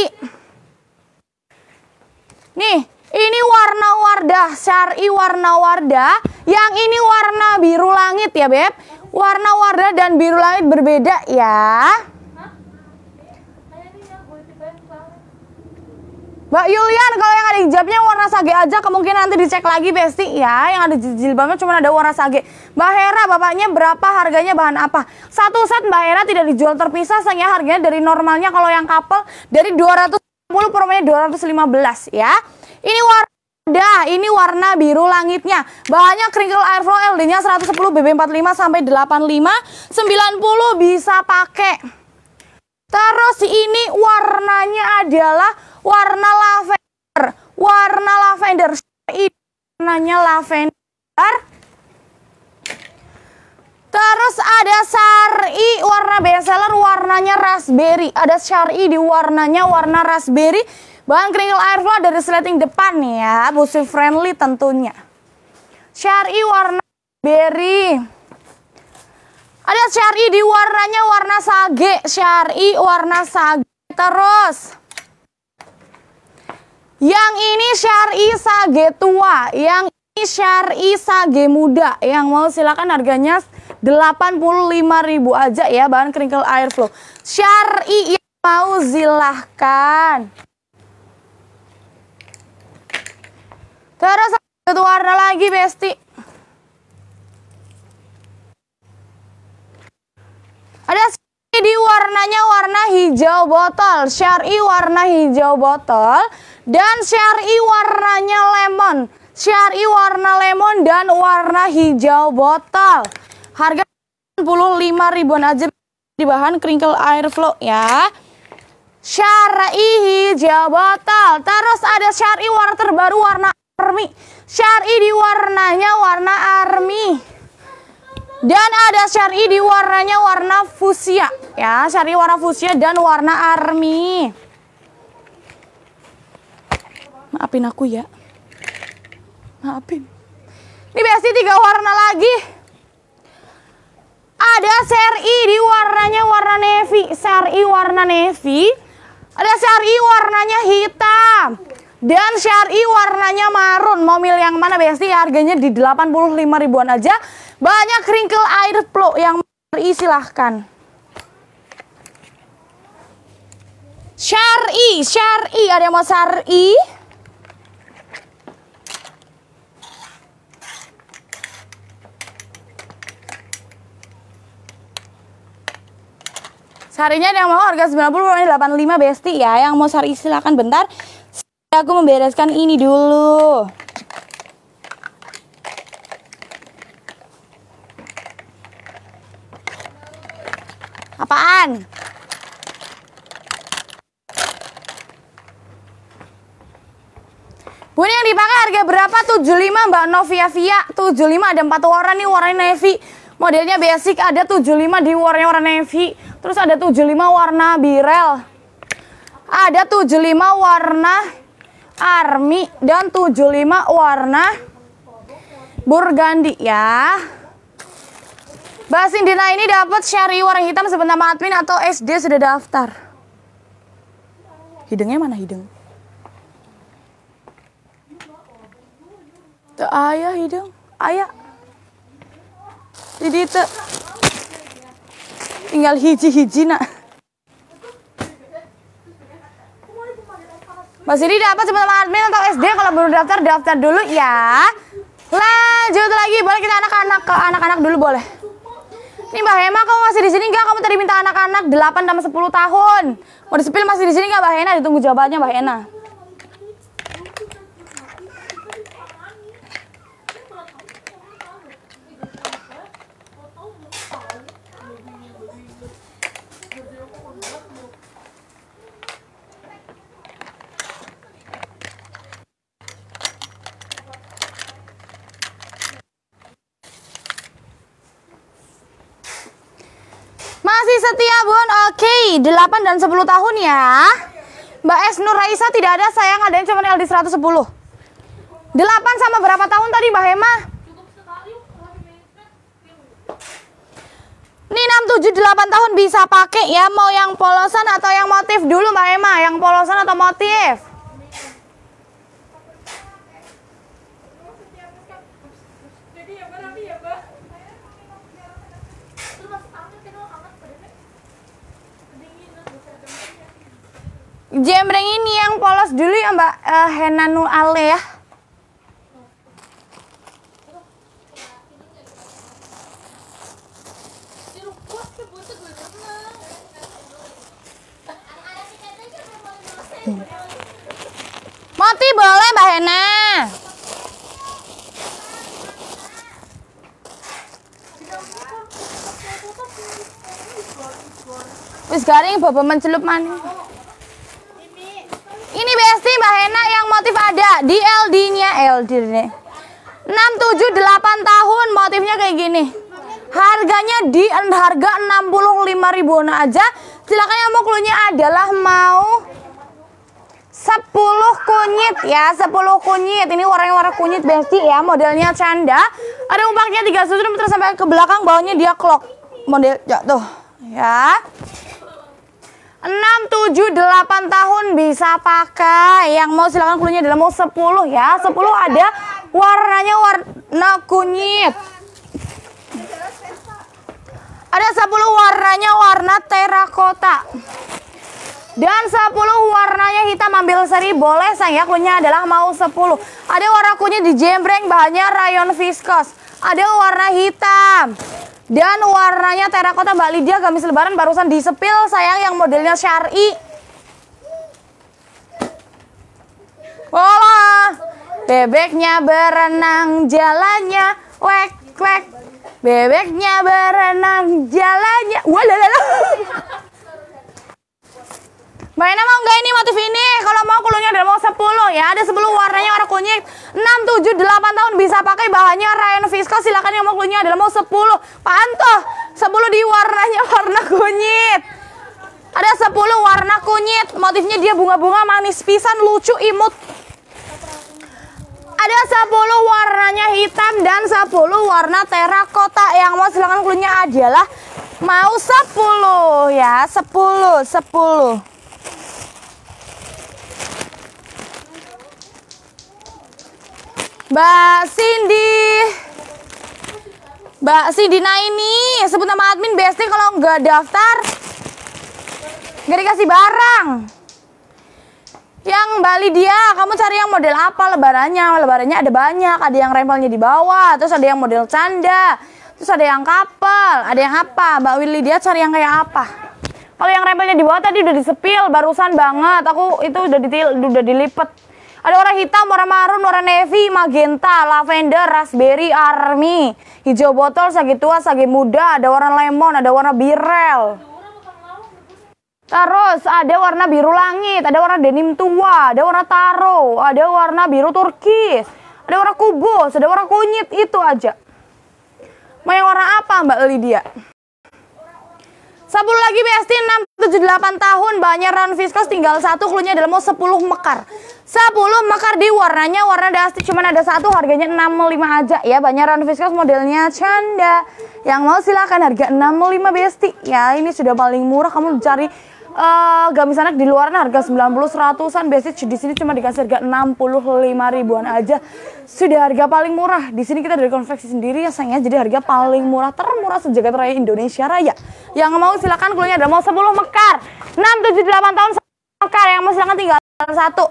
Nih, ini warna wardah, syari warna wardah. Yang ini warna biru langit ya Beb. Warna wardah dan biru langit berbeda ya. Mbak Yulian, kalau yang ada hijabnya warna sage aja, kemungkinan nanti dicek lagi Besti ya. Yang ada jilbabnya cuma ada warna sage. Mbak Hera, bapaknya berapa, harganya bahan apa? Satu set Mbak Hera tidak dijual terpisah, sehingga harganya dari normalnya kalau yang couple dari dua ratus lima puluh promonya dua ratus lima belas ya. Ini warna dah, ini warna biru langitnya. Bahannya crinkle airflow, L D-nya seratus sepuluh, B B empat puluh lima sampai delapan puluh lima, sembilan puluh bisa pakai. Terus ini warnanya adalah warna lavender, warna lavender, ini warnanya lavender. Terus ada Syari warna bestseller, warnanya raspberry. Ada Syari di warnanya warna raspberry. Bahan crinkle airflow dari resleting depan ya, busy friendly tentunya. Syari warna raspberry. Ada Syari di warnanya warna sage, Syari warna sage. Terus yang ini Syari sage tua, yang ini Syari sage muda. Yang mau silakan, harganya delapan puluh lima ribu aja ya, bahan crinkle airflow. Syari yang mau silahkan. Terus satu warna lagi Besti. Ada Syari di warnanya warna hijau botol, Syari warna hijau botol. Dan Syari warnanya lemon, Syari warna lemon dan warna hijau botol. Harga delapan puluh lima ribuan aja di bahan crinkle airflow ya. Syari hijau botol. Terus ada Syari warna terbaru warna army, Syari di warnanya warna army. Dan ada Syari di warnanya warna fuchsia ya, Syari warna fuchsia dan warna army. Maafin aku ya, maafin. Ini Besti tiga warna lagi. Ada Syari di warnanya warna navy, Syari warna navy. Ada Syari warnanya hitam. Dan Syari warnanya marun. Mau milih yang mana Besti? Harganya di delapan puluh lima ribuan aja. Banyak crinkle airflow yang Syari silahkan. Syari, Syari, ada yang mau Syari? Syarinya ada yang mau harga sembilan puluh, delapan puluh lima Besti ya. Yang mau Syari silahkan bentar. Aku membereskan ini dulu. Apaan? Bu, ini yang dipakai harga berapa? tujuh puluh lima Mbak Novia Via. tujuh puluh lima ada empat warna nih, warna navy. Modelnya basic, ada tujuh puluh lima di warna warna navy. Terus ada tujuh puluh lima warna birel. Ada tujuh puluh lima warna army dan tujuh puluh lima warna burgundy ya. Mbak Sindina ini dapat Syari warna hitam sebentar admin atau S D sudah daftar. Hidungnya mana hidung? Tuh ayah hidung, ayah. Jadi itu tinggal hiji-hiji nak. Mbak Sidi dapat sebentar admin atau S D, kalau belum daftar daftar dulu ya. Lanjut lagi, boleh kita anak-anak ke anak-anak dulu boleh. Ini Mbak Hema, kamu masih di sini nggak? Kamu tadi minta anak-anak delapan sampai sepuluh tahun. Mau disepil masih di sini nggak Mbak Hena? Ditunggu jawabannya Mbak Hena. Masih setia Bun, oke, delapan dan sepuluh tahun ya. Mbak S Nur Raisa tidak ada, sayang, adanya cuma L D seratus sepuluh. delapan sama berapa tahun tadi Mbak Hema? Ini enam, tujuh, delapan tahun bisa pakai ya. Mau yang polosan atau yang motif dulu Mbak Hema? Yang polosan atau motif? Jembreng ini yang polos dulu ya Mbak uh, Henanu Ale ya. Moti boleh Mbak Hena. Wis garing baba mencelup maning. Ini Besti Mbak Hena yang motif ada di L D-nya, L D nih. enam tujuh delapan tahun motifnya kayak gini. Harganya di harga enam puluh lima ribuan aja. Silakan yang mau cluenya adalah mau sepuluh kunyit ya, sepuluh kunyit. Ini warna-warna kunyit Besti ya, modelnya canda. Ada umpaknya tiga susun terus sampai ke belakang, bawahnya dia clock. Model jatuh ya. enam tujuh delapan tahun bisa pakai. Yang mau silakan cluenya adalah mau sepuluh ya. sepuluh ada warnanya warna kunyit. Ada sepuluh warnanya warna terakota. Dan sepuluh warnanya hitam, ambil seri boleh saya, cluenya adalah mau sepuluh. Ada warna kunyit di jembreng, bahannya rayon viskos. Ada warna hitam. Dan warnanya terakota Mbak Lydia, gamis lebaran barusan disepil sayang, yang modelnya syari. Wala, bebeknya berenang jalannya, wek wek. Bebeknya berenang jalannya, walalala. Mbak Ena mau nggak ini motif ini? Kalau mau cluenya adalah mau sepuluh ya. Ada sepuluh warnanya warna kunyit. enam, tujuh, delapan tahun bisa pakai, bahannya rayon viskos. Silakan yang mau cluenya adalah mau sepuluh. Pantoh, sepuluh di warnanya warna kunyit. Ada sepuluh warna kunyit. Motifnya dia bunga-bunga manis pisan, lucu imut. Ada sepuluh warnanya hitam dan sepuluh warna terakota. Yang mau silakan cluenya adalah mau sepuluh ya. sepuluh, sepuluh. Mbak Cindy, Mbak Cindy, nah ini sebut nama admin Besti, kalau nggak daftar nggak dikasih barang. Yang Mbak Lydia, kamu cari yang model apa lebarannya? Lebarannya ada banyak, ada yang rempelnya di bawah, terus ada yang model canda, terus ada yang kapal, ada yang apa? Mbak Lydia cari yang kayak apa? Kalau yang rempelnya di bawah tadi udah disepil barusan banget, aku itu udah ditil, udah dilipet. Ada warna hitam, warna marun, warna navy, magenta, lavender, raspberry, army, hijau botol, sage tua, sage muda, ada warna lemon, ada warna birel. Terus ada warna biru langit, ada warna denim tua, ada warna taro, ada warna biru turkis, ada warna kubus, ada warna kunyit, itu aja. Mau yang warna apa Mbak Lydia? sepuluh lagi Besti, enam, tujuh, delapan tahun, banyak round viskos, tinggal satu, cluenya adalah mau sepuluh mekar. sepuluh mekar di warnanya warna dusty, cuman ada satu, harganya enam puluh lima aja ya. Banyak round viskos, modelnya canda. Yang mau silakan, harga enam puluh lima Besti. Ya, ini sudah paling murah, kamu cari uh, gamis anak di luar harga sembilan puluh, seratusan Besti. Di sini cuma dikasih harga enam puluh lima ribuan aja. Sudah harga paling murah. Di sini kita dari konveksi sendiri ya sayangnya, jadi harga paling murah, termurah sejagat raya Indonesia Raya. Yang mau silakan, cluenya ada mau sepuluh mekar. enam, tujuh, delapan tahun mekar. Yang mau silakan tinggal satu.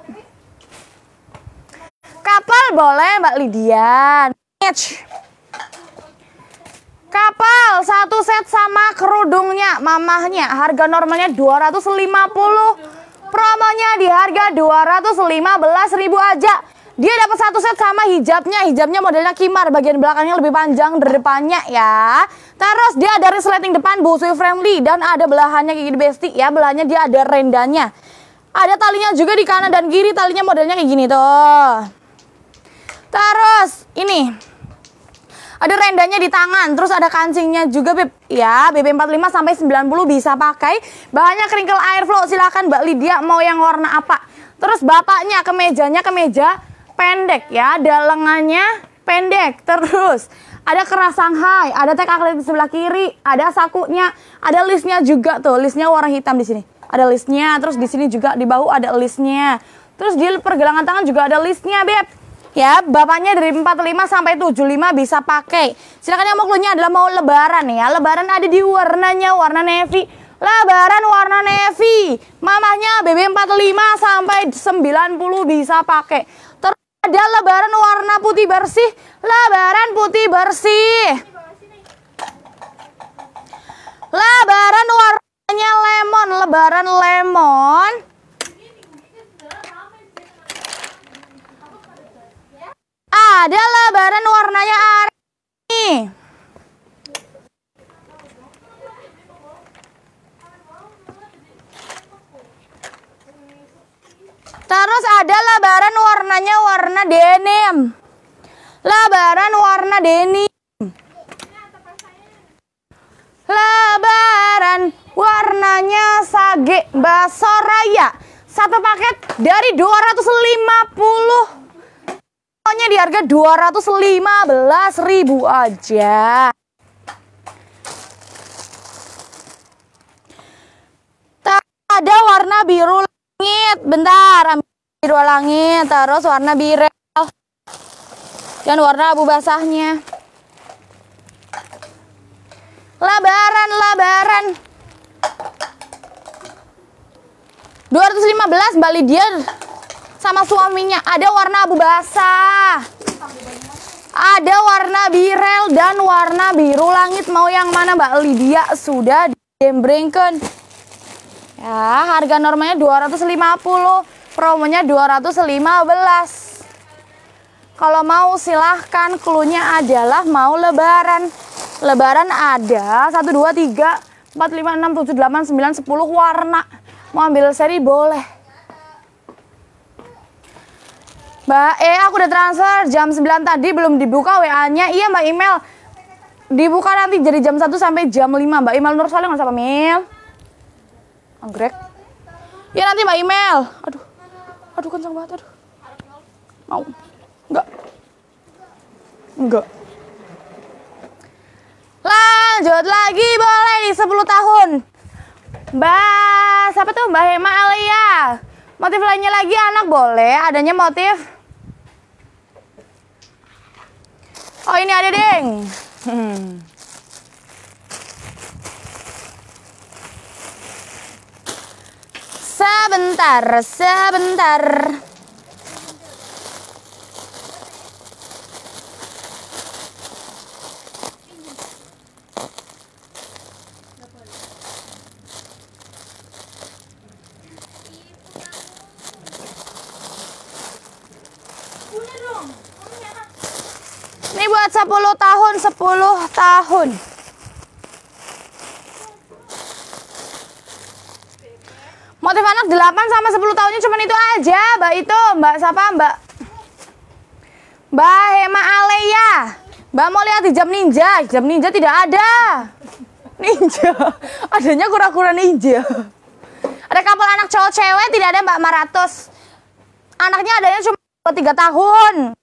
Kapal boleh Mbak Lydia. Kapal satu set sama kerudungnya, mamahnya. Harga normalnya dua ratus lima puluh. Promonya di harga dua ratus lima belas ribu aja. Dia dapat satu set sama hijabnya. Hijabnya modelnya kimar, bagian belakangnya lebih panjang dari depannya ya. Terus dia ada resleting depan, busui friendly, dan ada belahannya kayak gini Besti ya. Belahannya dia ada rendanya. Ada talinya juga di kanan dan kiri, talinya modelnya kayak gini tuh. Terus ini ada rendanya di tangan, terus ada kancingnya juga Beb. Ya, B B empat puluh lima sampai sembilan puluh bisa pakai. Bahannya crinkle airflow. Silakan Mbak Lydia mau yang warna apa. Terus bapaknya kemejanya kemeja pendek ya, ada lengannya pendek. Terus ada keras Shanghai, ada tek akrilik di sebelah kiri, ada sakunya, ada listnya juga tuh. Listnya warna hitam di sini. Ada listnya, terus di sini juga di bahu ada listnya. Terus di pergelangan tangan juga ada listnya, Beb. Ya, bapaknya dari empat puluh lima sampai tujuh puluh lima bisa pakai. Silakan yang mau cluenya adalah mau lebaran ya. Lebaran ada di warnanya warna navy, Lebaran warna navy. Mamahnya B B empat puluh lima sampai sembilan puluh bisa pakai. Terus ada lebaran warna putih bersih. Lebaran putih bersih. Lebaran warnanya lemon. Lebaran lemon. Ada lebaran warnanya army. Terus ada lebaran warnanya warna denim. Lebaran warna denim. Lebaran warnanya sage Basoraya. Satu paket dari dua ratus lima puluh. Pokoknya di harga dua ratus lima belas ribu aja. Ada warna biru langit. Bentar, biru langit. Terus warna birel. Dan warna abu basahnya. Lebaran, lebaran. dua ratus lima belas Mbak Lydia sama suaminya. Ada warna abu basah. Ada warna birel dan warna biru langit. Mau yang mana Mbak Lydia? Sudah dijembrengkan. Ya, harga normalnya dua ratus lima puluh, promonya dua ratus lima belas. Kalau mau silahkan, cluenya adalah mau lebaran. Lebaran ada satu, dua, tiga, empat, lima, enam, tujuh, delapan, sembilan, sepuluh warna. Mau ambil seri boleh. Mbak E, aku udah transfer jam sembilan tadi belum dibuka W A-nya. Iya Mbak Email. Dibuka nanti jadi jam satu sampai jam lima. Mbak Email Nur Saleh nggak usah pamil. Anggrek. Ya nanti Mbak Email. Aduh. Aduh kencang banget aduh. Mau. Enggak. Enggak. Lanjut lagi boleh di sepuluh tahun. Mbak, siapa tuh Mbak Hema Alia? Motif lainnya lagi anak boleh, adanya motif. Oh ini ada deng. Hmm. Sebentar, sebentar. Ini buat sepuluh tahun, sepuluh tahun. Motif anak delapan sama sepuluh tahunnya cuman itu aja, Mbak itu, Mbak siapa, Mbak? Mbak Hema Alea. Mbak mau lihat hijab ninja? Hijab ninja tidak ada. Ninja. Adanya kura-kura ninja. Ada kapal anak cowok cewek tidak ada Mbak Maratus. Anaknya adanya cuma tiga tahun.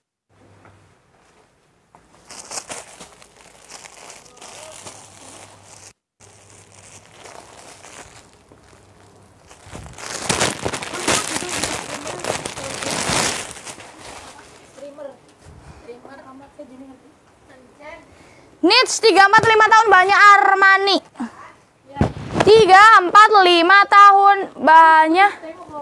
Nits tiga empat lima tahun banyak Armani. tiga empat lima tahun banyak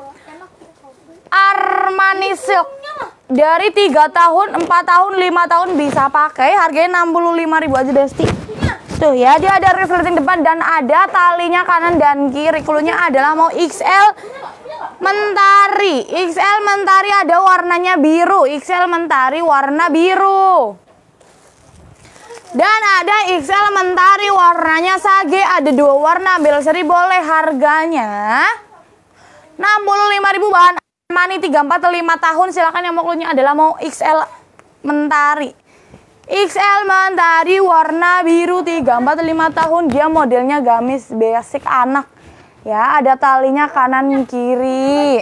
Armani Silk. Dari tiga tahun, empat tahun, lima tahun bisa pakai. Harganya enam puluh lima ribu aja Besti. Tuh ya, dia ada reflecting depan dan ada talinya kanan dan kiri. Cluenya adalah mau X L Mentari. X L Mentari ada warnanya biru. X L Mentari warna biru. Dan ada X L Mentari warnanya sage. Ada dua warna, ambil seri boleh. Harganya enam puluh lima ribu bahan Armani tiga empat lima tahun. Silakan yang mau cluenya adalah mau X L Mentari. X L Mentari warna biru tiga empat lima tahun. Dia modelnya gamis basic anak. Ya, ada talinya kanan kiri.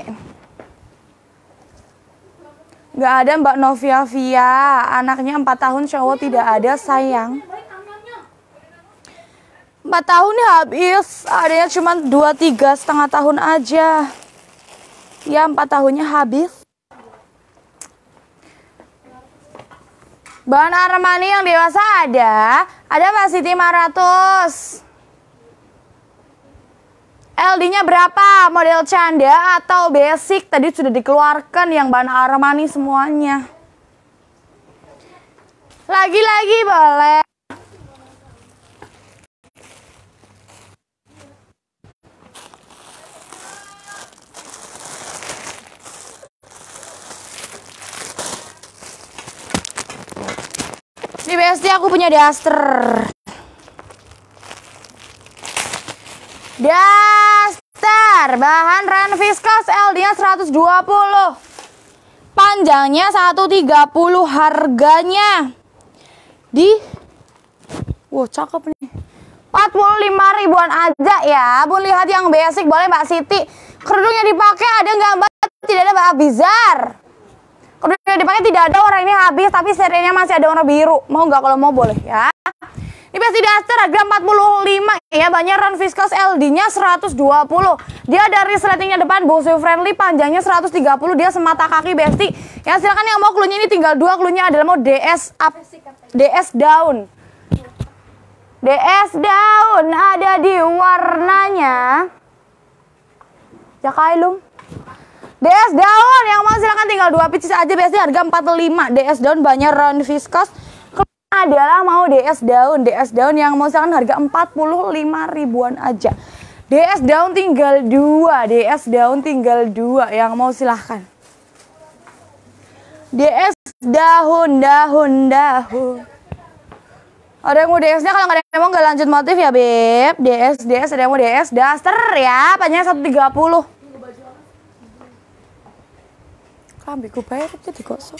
Gak ada Mbak Novia Via. Anaknya empat tahun, cowok tidak ada sayang. empat tahun habis. Adanya cuma dua tiga setengah tahun aja. Ya empat tahunnya habis. Bahan Armani yang dewasa ada. Ada Mbak Siti lima ratus. L D-nya berapa? Model canda atau basic? Tadi sudah dikeluarkan yang bahan Armani semuanya. Lagi-lagi boleh. Di Besti aku punya daster. Daster bahan ren viscose, L D-nya seratus dua puluh. Panjangnya seratus tiga puluh, harganya di wow cakep nih. empat puluh lima ribuan aja ya. Bun lihat yang basic boleh Mbak Siti. Kerudungnya dipakai ada nggak Mbak? Tidak ada Mbak Abizar. Kerudungnya dipakai tidak ada, warna ini habis tapi serinya masih ada warna biru. Mau nggak? Kalau mau boleh ya. Ini Besti daster harga empat puluh lima ya, banyak ren viscose, L D-nya seratus dua puluh. Dia dari resletingnya depan bosio friendly, panjangnya seratus tiga puluh, dia semata kaki Besti. Ya silakan yang mau klunya ini tinggal dua, klunya adalah mau D S up, D S daun. D S daun ada di warnanya Jakailum. D S daun yang mau silakan tinggal dua pieces aja Besti, harga empat puluh lima. D S daun banyak ren viscose adalah mau D S daun. D S daun yang mau silakan harga empat puluh lima ribuan aja. D S daun tinggal dua. D S daun tinggal dua yang mau silahkan. D S daun, daun, daun. Ada yang mau D S-nya, kalau nggak ada yang mau nggak lanjut motif ya Beb. D S, D S, ada yang mau D S, daster ya, panjangnya seratus tiga puluh. Kambiku bayar itu digosok.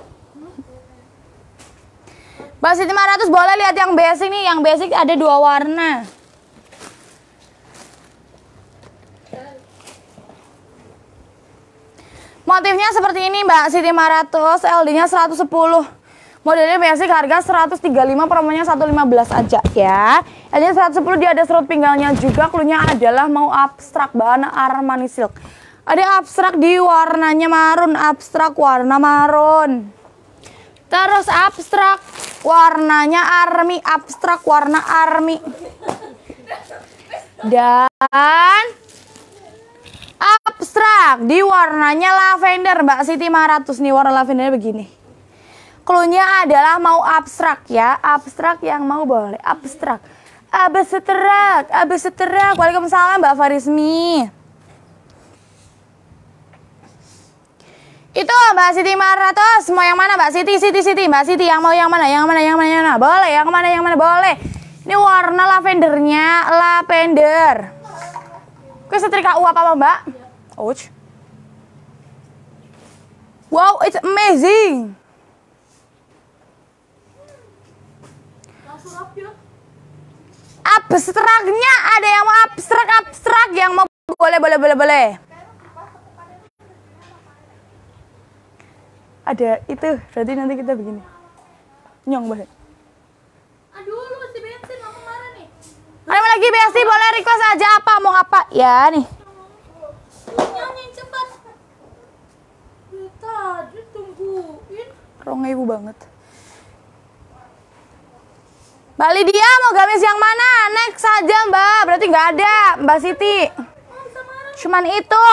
Mbak Siti lima ratus boleh lihat yang basic nih. Yang basic ada dua warna. Motifnya seperti ini Mbak Siti lima ratus, L D-nya seratus sepuluh. Modelnya basic, harga seratus tiga puluh lima, promonya seratus lima belas aja ya. L D-nya seratus sepuluh, dia ada serut pinggangnya juga. Klunya adalah mau abstrak, bahan Armani silk. Ada abstrak di warnanya marun, abstrak warna marun. Terus abstrak warnanya army, abstrak warna army. Dan abstrak di warnanya lavender Mbak Siti lima ratus nih, warna lavendernya begini. Cluenya adalah mau abstrak ya, abstrak yang mau boleh, abstrak. Abstrak, abstrak. Waalaikumsalam Mbak Farismi. Itu Mbak Siti lima ratus, mau yang mana Mbak Siti? Siti, Siti, Mbak Siti, yang mau yang mana? Yang mana, yang mana, yang mana? Boleh, yang mana, yang mana? Boleh. Ini warna lavendernya, lavender. Oke, setrika uap apa Mbak? Ouch. Wow, it's amazing. Abstraknya ada yang mau abstrak, abstrak yang mau boleh, boleh, boleh, boleh. Ada itu, berarti nanti kita begini. Nyong banget. Aduh, lu masih bensin, mau kemana nih? Ada lagi Besti, boleh request aja apa, mau apa? Ya nih. Nyanyi cepat. Tadi tungguin. Rong ibu banget. Mbak Lydia mau gamis yang mana? Next saja Mbak, berarti nggak ada Mbak Siti. Cuman itu.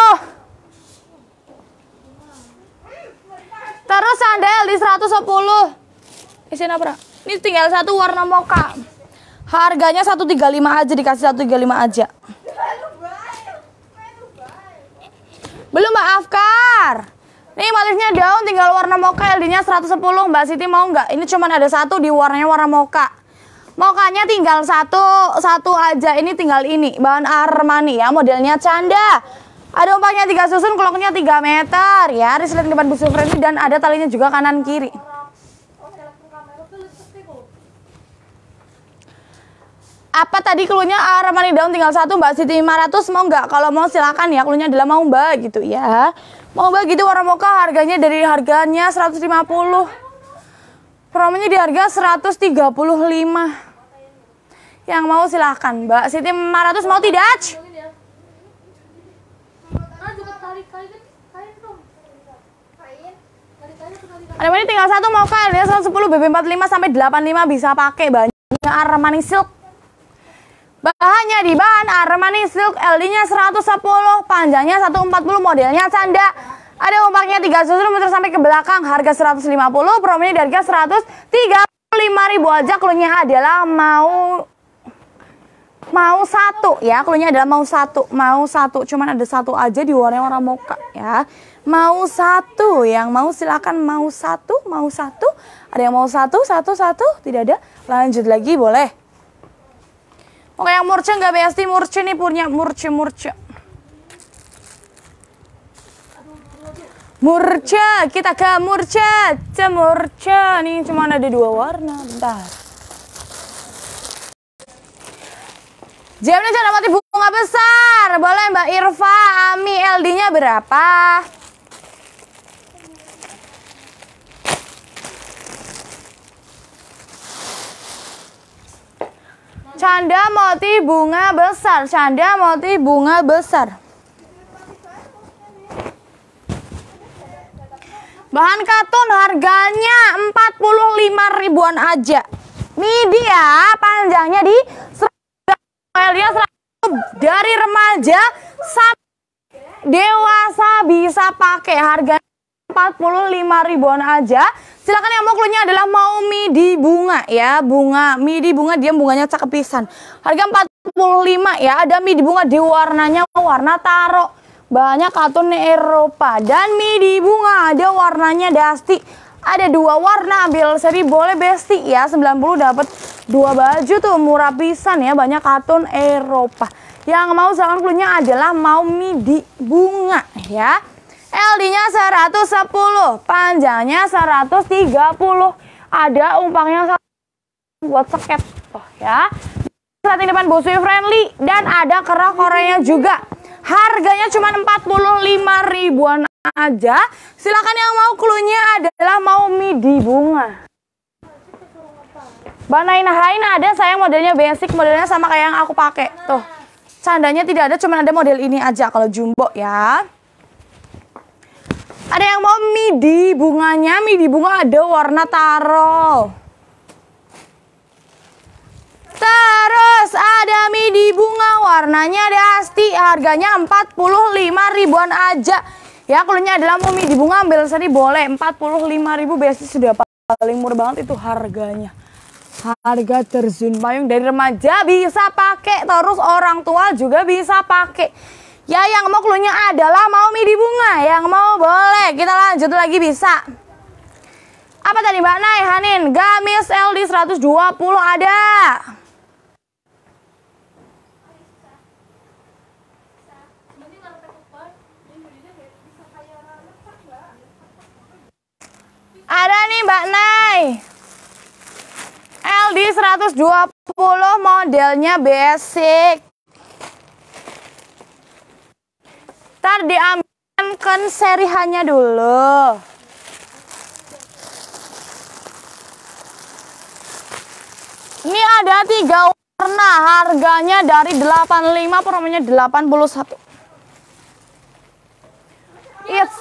Terus sandal di seratus sepuluh. Isinya apa? Ini tinggal satu warna mocha. Harganya seratus tiga puluh lima aja, dikasih seratus tiga puluh lima aja. Belum Mbak Afkar. Nih motifnya daun tinggal warna mocha, L D-nya seratus sepuluh. Mbak Siti mau nggak? Ini cuma ada satu di warnanya warna mocha. Mokanya tinggal satu, satu aja. Ini tinggal ini, bahan Armani ya, modelnya canda. Ada umpanya tiga susun, kloknya tiga meter ya, resleting depan busur friendly dan ada talinya juga kanan kiri. Apa tadi klunya Armani daun tinggal satu Mbak Siti lima ratus, mau nggak? Kalau mau silakan ya, klunya adalah mau Mbak gitu ya. Mau Mbak gitu warna mocha, harganya dari harganya seratus lima puluh. Promonya di harga seratus tiga puluh lima. Yang mau silakan Mbak Siti lima ratus, mau tidak? Ada ini tinggal satu mau kan, dia seratus sepuluh B B empat puluh lima sampai delapan puluh lima bisa pakai, banyak Armani silk. Bahannya di bahan Armani Silk, L D-nya seratus sepuluh, panjangnya seratus empat puluh, modelnya canda. Ada umpaknya tiga susun muter sampai ke belakang, harga seratus lima puluh, promonya dari harga seratus tiga puluh lima ribu aja. Klunya adalah mau mau satu ya, klunya adalah mau satu, mau satu, cuman ada satu aja di warna warna mocha ya. Mau satu, yang mau silakan mau satu, mau satu. Ada yang mau satu, satu, satu, tidak ada. Lanjut lagi boleh. Oke, yang murce nggak besti murce nih punya murce murce. Murce, kita ke murce, cemurce nih cuma ada dua warna, bentar. Jamnya cara motif bunga besar, boleh Mbak Irfa, Ami, L D-nya berapa? Canda motif bunga besar, canda motif bunga besar. Bahan katun harganya empat puluh lima ribuan aja. Midi ya, panjangnya di dari remaja sampai dewasa bisa pakai, harganya empat puluh lima ribuan aja. Silakan yang mau klunya adalah mau midi bunga ya, bunga midi bunga, dia bunganya cakep pisan. Harga empat puluh lima ya, ada midi bunga di warnanya warna taro. Banyak katun Eropa dan midi bunga ada warnanya dusty. Ada dua warna, ambil seri boleh besti ya, sembilan puluh dapat dua baju tuh, murah pisan ya, banyak katun Eropa. Yang mau silakan klunya adalah mau midi bunga ya. L D-nya seratus sepuluh, panjangnya seratus tiga puluh. Ada umpangnya buat seket oh ya. Saat ini depan busui friendly dan ada kerah Korea juga. Harganya cuma empat puluh lima ribuan aja. Silakan yang mau klunya adalah mau midi bunga. Banain hain ada, sayang modelnya basic, modelnya sama kayak yang aku pakai. Tuh. Candanya tidak ada, cuma ada model ini aja kalau jumbo ya. Ada yang mau midi bunganya, midi bunga ada warna taro. Terus ada midi bunga warnanya dusty, harganya empat puluh lima ribuan aja. Ya, klunya adalah mau midi bunga, ambil seri boleh, empat puluh lima ribu biasa sudah paling murah banget itu harganya. Harga terjun payung dari remaja bisa pakai, terus orang tua juga bisa pakai. Ya, yang mau klunya adalah mau midi bunga, yang mau boleh. Kita lanjut lagi bisa. Apa tadi Mbak Nay, Hanin? Gamis L D seratus dua puluh ada. Ada nih Mbak Nay. L D seratus dua puluh modelnya basic. Ntar diambilkan serihannya dulu. Ini ada tiga warna, harganya dari delapan puluh lima, promonya delapan puluh satu. Yes.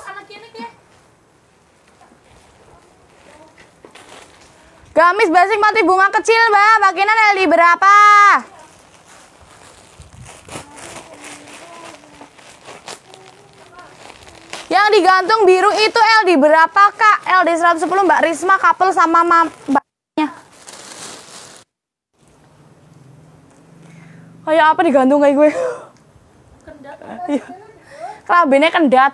Gamis basic motif bunga kecil, Mbak. Bagian L D berapa? Yang digantung biru itu L D berapa, Kak? L D seratus sepuluh Mbak Risma, couple sama mbaknya. Kayak apa digantung kayak gue? Kendat. Kelabennya kendat.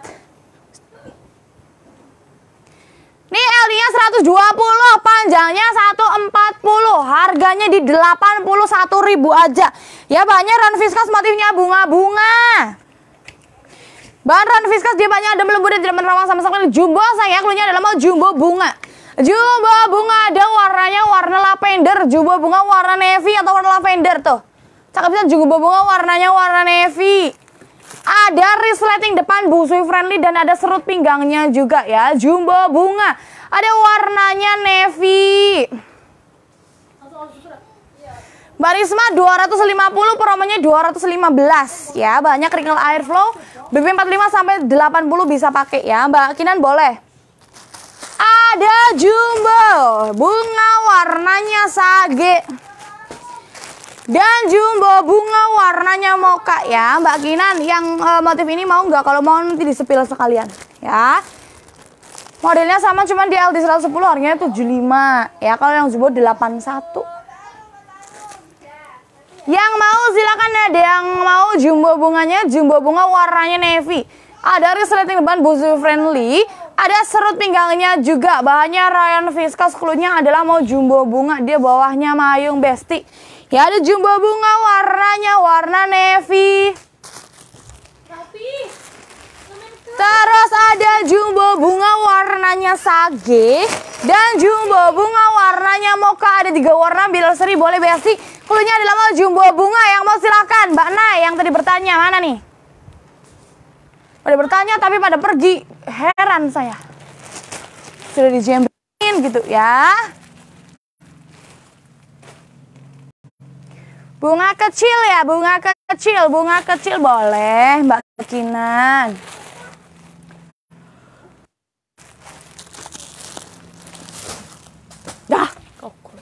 Nih L D-nya seratus dua puluh, panjangnya seratus empat puluh, harganya di delapan puluh satu ribu aja. Ya, banyak ran viskas motifnya bunga-bunga. Bahan ran viskas dia banyak, ada lembut dan tidak menerawang sama sekali. Jumbo saya, klunya adalah mau jumbo bunga. Jumbo bunga ada warnanya warna lavender, jumbo bunga warna navy atau warna lavender tuh. Cakep bisa jumbo bunga warnanya warna navy. Ada resleting depan busui friendly dan ada serut pinggangnya juga ya. Jumbo bunga. Ada warnanya navy. Mbak Risma dua ratus lima puluh, promonya dua ratus lima belas ya. Banyak wrinkle airflow. B B empat puluh lima sampai delapan puluh bisa pakai ya. Mbak Kinan boleh. Ada jumbo bunga warnanya sage. Dan jumbo bunga warnanya mocha ya. Mbak Kinan yang uh, motif ini mau nggak? Kalau mau nanti disepil sekalian ya. Modelnya sama cuman di L D seratus sepuluh harganya tujuh puluh lima ya. Kalau yang jumbo delapan puluh satu. Yang mau silakan, ada yang mau jumbo bunganya, jumbo bunga warnanya navy. Ada resleting depan busu friendly. Ada serut pinggangnya juga. Bahannya rayon viscose. Cluenya adalah mau jumbo bunga. Dia bawahnya mayung besti. Ya ada jumbo bunga warnanya warna navy. Terus ada jumbo bunga warnanya sage. Dan jumbo bunga warnanya mocha. Ada tiga warna, bila seri boleh besti. Cluenya adalah mau jumbo bunga. Yang mau silakan Mbak Nay yang tadi bertanya. Mana nih? Pada bertanya tapi pada pergi. Heran saya. Sudah dijemberin gitu ya. Bunga kecil ya, bunga kecil, bunga kecil boleh Mbak Kinan. Dah, kokul.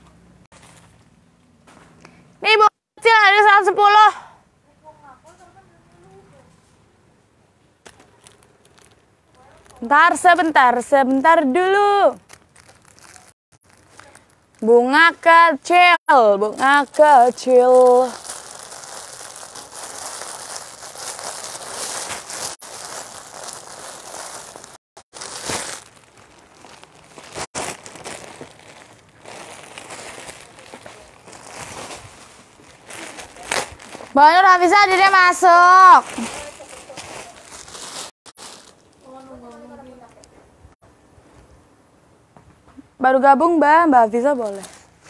Nih bunga kecil ada seratus sepuluh. Bentar, sebentar, sebentar dulu. Bunga kecil, bunga kecil. Baru Rafisa dia masuk. Baru gabung Mbak, Mbak Hafiza boleh.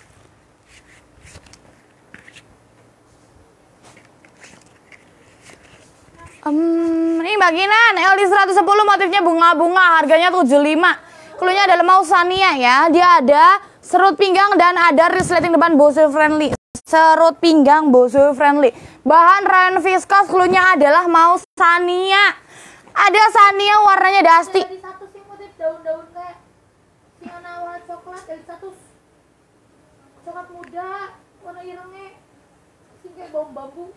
Um, ini Mbak Kinan, L D seratus sepuluh motifnya bunga-bunga, harganya tujuh puluh lima. Cluenya adalah mau Sania ya. Dia ada serut pinggang dan ada resleting depan busu friendly. Serut pinggang busu friendly. Bahan rayon viscose, cluenya adalah mau Sania. Ada Sania warnanya dusty. Jadi satu sih motif daun-daun kayak Sienna warna coklat, dari satu coklat muda warna irengnya sing kayak bau bambu.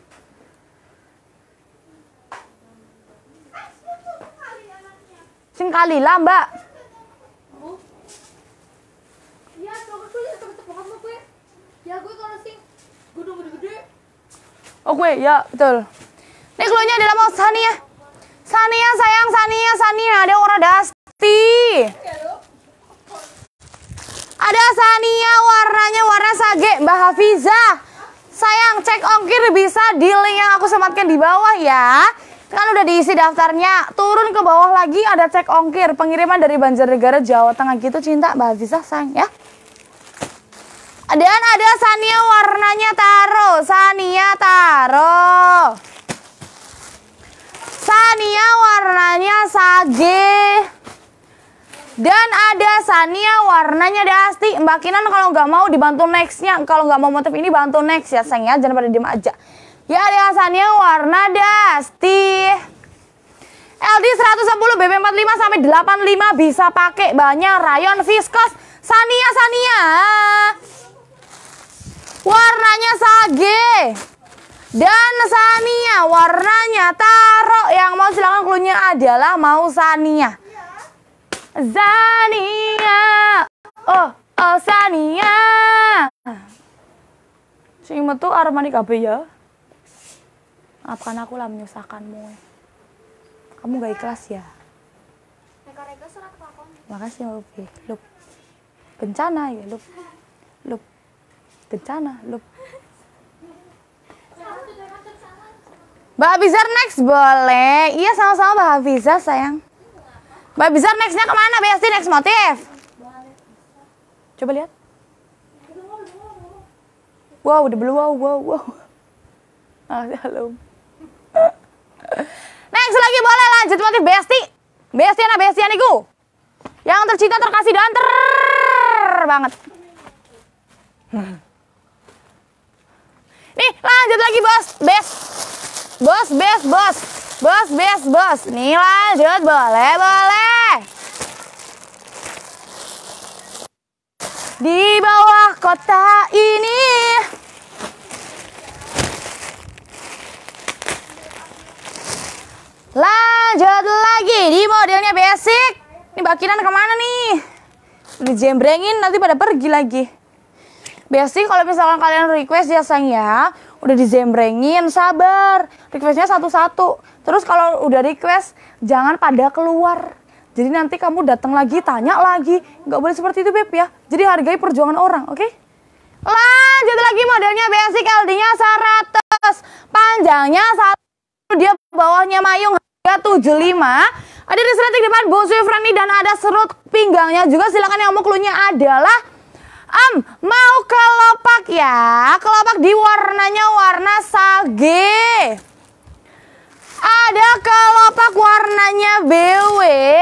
Sing kali lah Mbak. Oh. Iya, coklat gue ya coklat tepokan lo gue. Ya gue kalau sing gudung gede-gede. Oh gue, ya betul. Ini cluenya adalah mau Sania. Sania sayang, Sania, Sania ada warna dusty. Ada Sania warnanya warna sage, Mbak Hafiza. Sayang, cek ongkir bisa di link yang aku sematkan di bawah ya. Kan udah diisi daftarnya. Turun ke bawah lagi ada cek ongkir. Pengiriman dari Banjarnegara, Jawa Tengah gitu cinta Mbak Hafiza sayang ya. Dan ada Sania warnanya taro, Sania taro. Sania warnanya sage. Dan ada Sania warnanya dusty. Mbak Kinan kalau nggak mau dibantu nextnya. Kalau nggak mau motif ini bantu next ya sayang ya. Jangan pada diem aja. Ya ada Sania warna dusty. L D seratus sepuluh B B empat puluh lima sampai delapan puluh lima bisa pakai banyak rayon viscose. Sania Sania. Warnanya sage. Dan Sania warnanya taro. Yang mau silakan cluenya adalah mau Sania. Sania, oh, oh Sania. Sing metu armani kabeh ya. Maafkan aku lah menyusahkanmu. Kamu gak ikhlas ya? Reka-reka serat kakon. Makasih Mbak Upi. Lup. Bencana ya, lup. Lup. Bencana, lup. Mbak Abizar next boleh. Iya sama-sama Mbak Abizar sayang. Mbak Bizar nextnya kemana? Besti next motif. Coba lihat. Wow, udah belum. Wow, wow, wow. Ah, halo. Next lagi boleh lanjut motif Besti. Bestiana, Bestianiku. Yang tercinta, terkasih dan ter banget. Nih, lanjut lagi bos. Bes. Bos, bes, bos. Bos, bes, bos. Nih lanjut, boleh, boleh. Di bawah kota ini Lanjut lagi di modelnya basic. Ini Mbak Kinan kemana nih? Dijembrengin nanti pada pergi lagi. Basic kalau misalkan kalian request ya sayang ya, udah dijembrengin, sabar. Requestnya satu-satu. Terus kalau udah request jangan pada keluar. Jadi nanti kamu datang lagi, tanya lagi. Nggak boleh seperti itu Beb ya. Jadi hargai perjuangan orang, oke? Okay? Lanjut lagi modelnya basic, L D-nya seratus. Panjangnya satu, dia bawahnya mayung, harga tujuh puluh lima. Ada resleting depan Bosui Friendly dan ada serut pinggangnya juga. Silakan yang mau cluenya adalah um, mau kelopak ya. Kelopak di warnanya warna sage. Ada kelopak warnanya B W.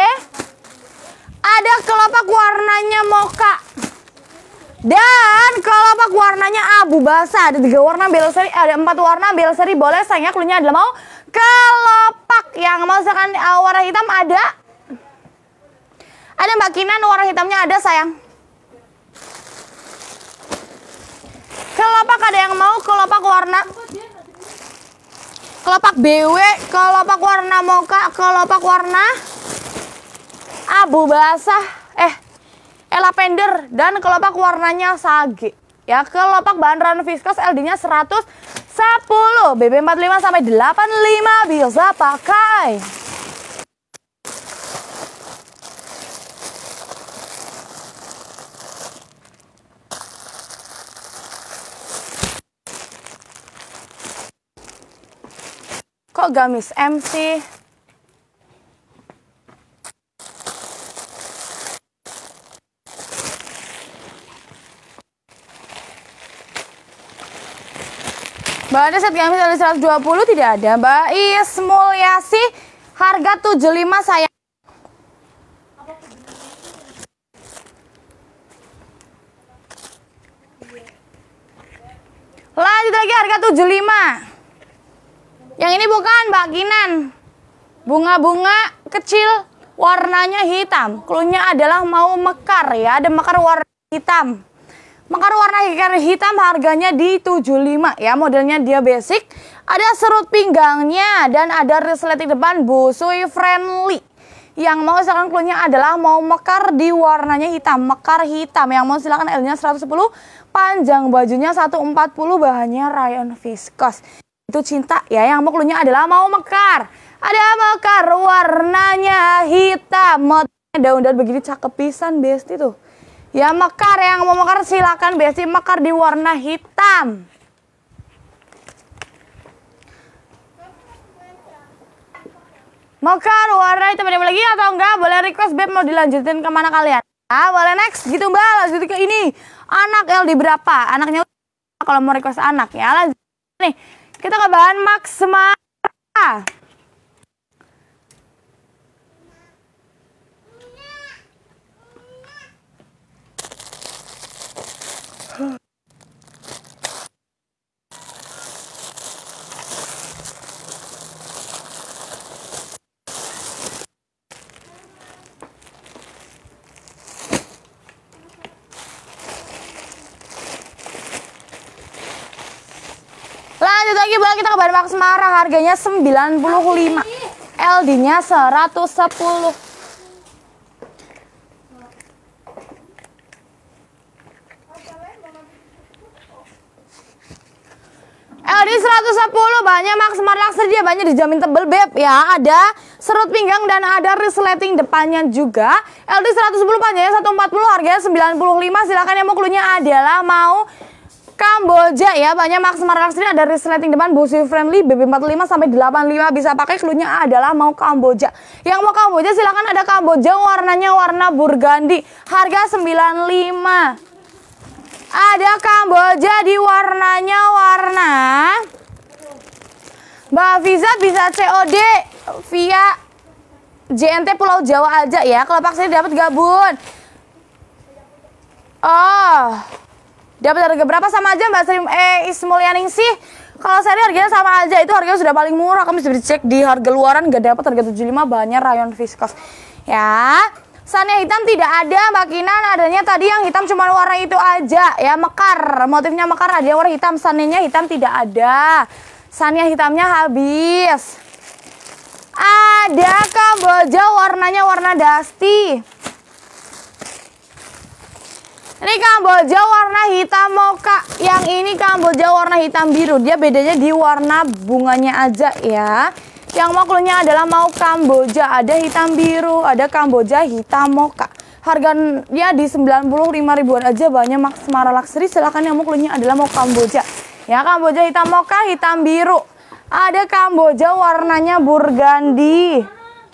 Ada kelopak warnanya mocha. Dan kelopak warnanya abu basah. Ada tiga warna bel seri, ada empat warna bel seri. Boleh sayangnya cluenya adalah mau kelopak. Yang mau misalkan uh, warna hitam ada. Ada Mbak Kinan warna hitamnya ada sayang. Kelopak ada yang mau kelopak warna kelopak B W, kelopak warna mocha, kelopak warna abu basah, eh, eh lavender, dan kelopak warnanya sage. Ya, kelopak bahan rayon viscose L D-nya seratus sepuluh, B B empat puluh lima sampai delapan puluh lima bisa pakai. Kok gamis M sih? Mbak ada set gamis ada seratus dua puluh tidak ada. Mbak Is Mulyasi harga tujuh puluh lima saya. Lanjut lagi harga tujuh puluh lima. Yang ini bukan Mbak Kinan. Bunga-bunga kecil warnanya hitam. Cluenya adalah mau mekar ya. Ada mekar warna hitam. Mekar warna hitam harganya di tujuh puluh lima ya. Modelnya dia basic. Ada serut pinggangnya dan ada resleting depan Bosui Friendly. Yang mau silakan cluenya adalah mau mekar di warnanya hitam. Mekar hitam. Yang mau silakan L-nya seratus sepuluh. Panjang bajunya seratus empat puluh, bahannya rayon viscose. Itu cinta ya. Yang mau cluenya adalah mau mekar. Ada mekar warnanya hitam. Modelnya daun-daun begini cakep pisan besti tuh. Ya mekar, yang mau mekar silakan besti mekar di warna hitam. Mekar warna hitam ada lagi atau enggak? Boleh request Beb mau dilanjutin kemana kalian? Ah boleh next gitu Mbak. Lanjut ke ini. Anak L di berapa? Anaknya kalau mau request anak ya. Lanjut nih. Kita ke bahan Max Mara. Lanjut lagi boleh kita ke bahan Max Mara, harganya sembilan puluh lima, L D-nya seratus sepuluh. L D seratus sepuluh, banyak Max Mara Luxury, dia banyak dijamin tebel Beb ya. Ada serut pinggang dan ada resleting depannya juga. L D seratus sepuluh, panjangnya seratus empat puluh, harganya sembilan puluh lima. Silakan yang mau cluenya adalah mau Kamboja ya, banyak Max Mara Luxury, ada resleting depan Bosui Friendly, B B empat puluh lima sampai delapan puluh lima bisa pakai. Cluenya adalah mau Kamboja. Yang mau Kamboja silakan, ada Kamboja warnanya warna burgundy, harga sembilan puluh lima. Ada Kamboja di warnanya warna Mbak Fiza, bisa C O D via J N T Pulau Jawa aja ya. Kelopak saya dapat gabun. Oh, dapat harga berapa? Sama aja Mbak Sri eh Ismulyaning sih. Kalau seri harganya sama aja, itu harganya sudah paling murah. Kamu bisa dicek di harga luaran nggak dapat harga tujuh puluh lima, bahannya rayon viscose. Ya. Sannya hitam tidak ada Mbak Kinan, adanya tadi yang hitam cuma warna itu aja ya, mekar. Motifnya mekar, ada warna hitam, sannya hitam tidak ada. Sannya hitamnya habis. Ada Kamboja warnanya warna dusty. Ini Kamboja warna hitam mocha. Yang ini Kamboja warna hitam biru. Dia bedanya di warna bunganya aja ya. Yang mau cluenya adalah mau Kamboja. Ada hitam biru, ada Kamboja hitam mocha. Harganya di sembilan puluh lima ribuan aja, banyak Max Mara Luxury. Silahkan yang mau cluenya adalah mau Kamboja. Ya, Kamboja hitam mocha, hitam biru. Ada Kamboja warnanya burgundy.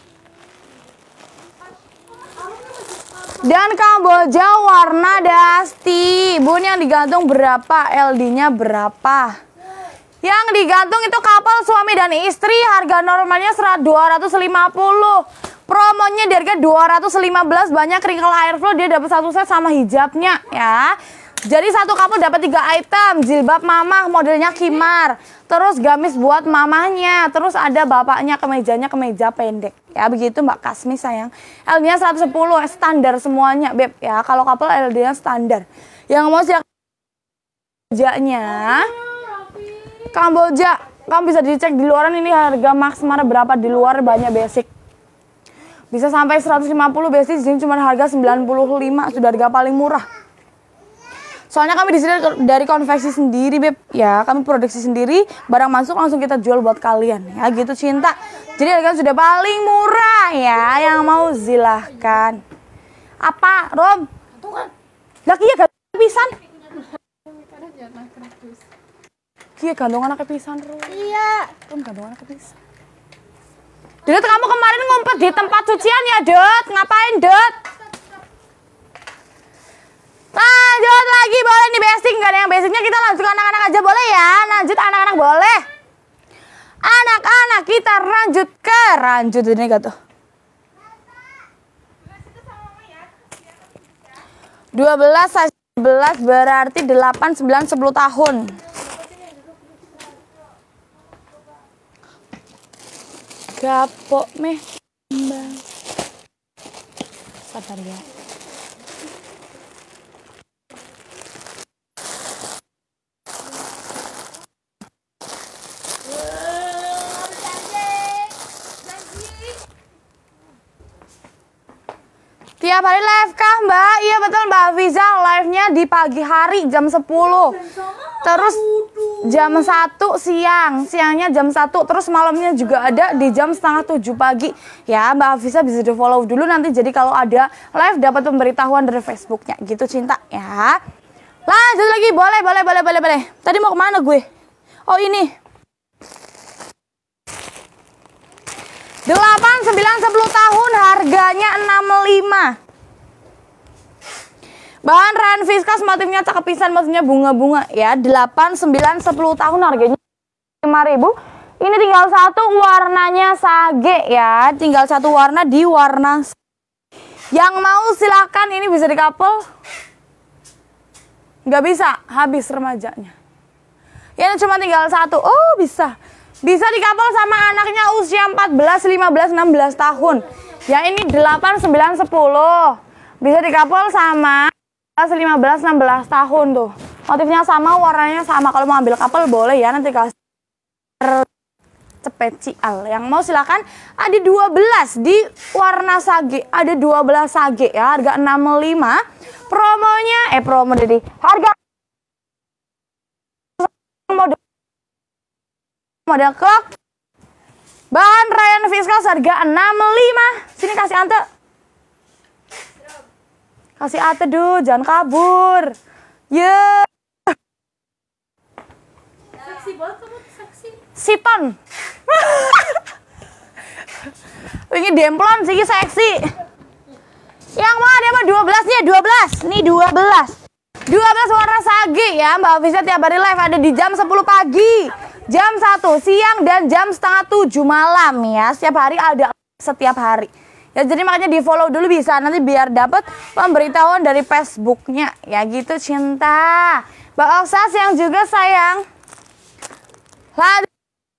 Dan Kamboja warna dusty. Bun, yang digantung berapa? L D-nya berapa? Yang digantung itu couple suami dan istri. Harga normalnya dua ratus lima puluh. Promonya di harga dua ratus lima belas. Banyak wrinkle airflow. Dia dapat satu set sama hijabnya ya. Jadi satu couple dapat tiga item. Jilbab mamah modelnya khimar. Terus gamis buat mamahnya. Terus ada bapaknya, kemejanya kemeja pendek. Ya begitu Mbak Kasmi sayang. L D-nya seratus sepuluh, standar semuanya Beb ya. Kalau couple L D-nya standar. Yang mau siap Kambojanya Kamboja, kamu bisa dicek di luaran ini harga Max Mara berapa, di luar banyak basic. Bisa sampai seratus lima puluh basic, di sini cuma harga sembilan puluh lima, sudah harga paling murah. Soalnya kami di sini dari konveksi sendiri Beb ya, kami produksi sendiri, barang masuk langsung kita jual buat kalian ya, gitu cinta. Jadi harga sudah paling murah ya, yang mau silahkan. Apa Rom? Laki ya gak pisan. Kia gantung anaknya pisan Rom. Iya. Rom gantung anaknya pisan. Dut, kamu kemarin ngumpet di tempat cucian ya Dut? Ngapain Dut? Lanjut lagi, boleh nih basic, nggak ada yang basicnya, kita lanjut ke anak-anak aja boleh ya. Lanjut anak-anak boleh. Anak-anak kita lanjut ke lanjut ini gak tuh? dua belas, sebelas berarti delapan, sembilan, sepuluh tahun. Gapok meh. Sabar ya. Tiap hari live kah Mbak? Iya betul Mbak Fiza, live-nya di pagi hari jam sepuluh. Terus jam satu siang, siangnya jam satu, terus malamnya juga ada di jam setengah tujuh pagi. Ya Mbak Fiza bisa di follow dulu nanti, jadi kalau ada live dapat pemberitahuan dari Facebooknya gitu cinta ya. Lanjut lagi, boleh, boleh, boleh, boleh, boleh. Tadi mau kemana gue? Oh ini. delapan, sembilan, sepuluh tahun harganya enam puluh lima. Bahan Ran Viskas, motifnya cakep pisan, maksudnya bunga-bunga ya. delapan, sembilan, sepuluh tahun harganya lima ribu. Ini tinggal satu warnanya sage ya. Tinggal satu warna di warna. Yang mau silakan, ini bisa di couple. Nggak bisa, habis remajanya. Ini cuma tinggal satu. Oh bisa. Bisa dikapal sama anaknya usia empat belas, lima belas, enam belas tahun. Ya ini delapan, sembilan, sepuluh. Bisa dikapal sama lima belas, enam belas tahun tuh. Motifnya sama, warnanya sama. Kalau mau ambil couple boleh ya, nanti kasih spesial. Yang mau silakan. Ada dua belas di warna sage. Ada dua belas sage ya, harga enam puluh lima. Promonya eh promo jadi harga model model kok bahan Ryan Viskas harga enam puluh lima. Sini kasih Ante, kasih Ante dulu, jangan kabur ya. Seksi banget kamu, seksi. Siton ini demplon sih seksi. Yang mau ada apa? dua belas nih, dua belas nih, dua belas dua belas warna sage ya. Mbak Visa tiap hari live ada di jam sepuluh pagi, jam satu siang, dan jam setengah tujuh malam ya. Setiap hari ada, setiap hari ya. Jadi makanya di follow dulu bisa, nanti biar dapat pemberitahuan dari Facebooknya ya gitu cinta. Mbak Oksas yang juga sayang. Lanjut.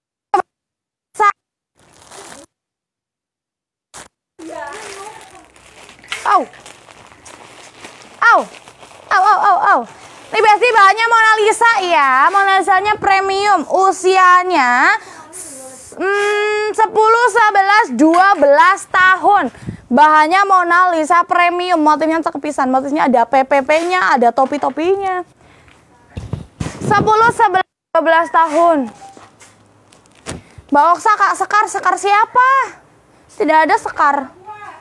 Au. Au. Au, au, au, au. Ini pasti bahannya Mona Lisa ya. Mona Lisanya premium. Usianya hmm, sepuluh, sebelas, dua belas tahun. Bahannya Mona Lisa premium, motifnya cekepisan, motifnya ada P P P-nya, ada topi-topinya. sepuluh, sebelas, dua belas tahun. Mbak Oksa, Kak Sekar, Sekar siapa? Tidak ada Sekar.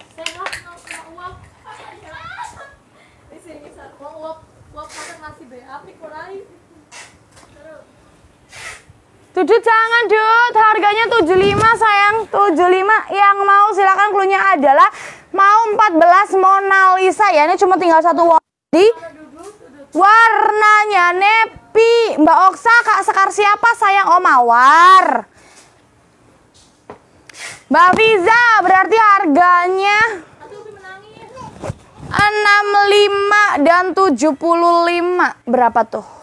Dudut jangan Dut, harganya tujuh puluh lima sayang, tujuh puluh lima. Yang mau silakan, cluenya adalah mau empat belas Mona Lisa ya. Ini cuma tinggal satu warna. Warnanya nepi. Mbak Oksa, Kak Sekar siapa sayang? Oh Mawar. Mbak Fiza, berarti harganya enam puluh lima dan tujuh puluh lima. Berapa tuh?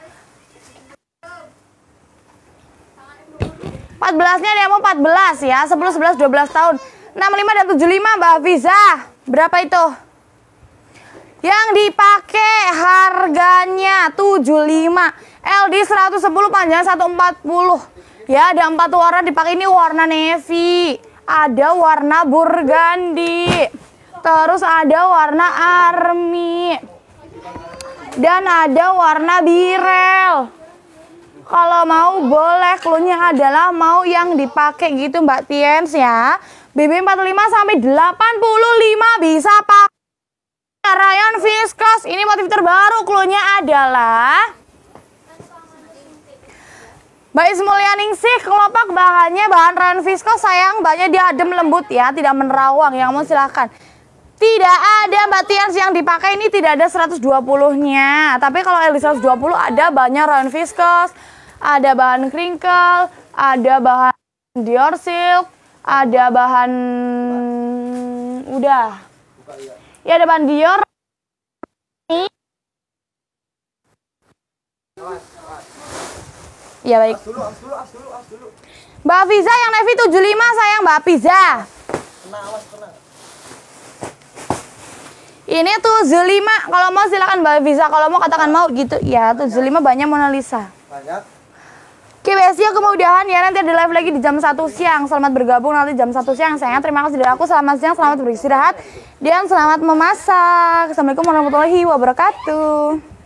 empat belasnya dia mau empat belas ya, sepuluh, sebelas, dua belas tahun. enam puluh lima dan tujuh puluh lima Mbak Fiza. Berapa itu? Yang dipakai harganya tujuh puluh lima. L D seratus sepuluh, panjang seratus empat puluh. Ya, ada empat warna dipakai. Ini warna navy, ada warna burgundy, terus ada warna army, dan ada warna birel. Kalau mau boleh, cluenya adalah mau yang dipakai gitu Mbak Tiens ya. B B empat puluh lima sampai delapan puluh lima bisa pakai rayon viscose. Ini motif terbaru, cluenya adalah Mbak Ismulyaningsih, kelopak bahannya bahan rayon viscose sayang. Bahannya dia adem lembut ya, tidak menerawang. Yang mau silahkan. Tidak ada Mbak Tiens yang dipakai ini, tidak ada seratus dua puluh-nya. Tapi kalau L D seratus dua puluh ada bahannya rayon viscose, ada bahan crinkle, ada bahan Dior silk, ada bahan udah. Ya ada bahan Dior. Ya baik. Mbak Fiza yang navy tujuh puluh lima sayang Mbak Fiza. Ini tujuh puluh lima. Kalau mau silakan Mbak Fiza, kalau mau katakan mau gitu. Ya, tujuh puluh lima banyak Mona Lisa. Banyak. Oke, Besti, aku mau udahan ya. Nanti ada live lagi di jam satu siang. Selamat bergabung nanti jam satu siang. Sayang, terima kasih dari aku. Selamat siang, selamat beristirahat, dan selamat memasak. Assalamualaikum warahmatullahi wabarakatuh.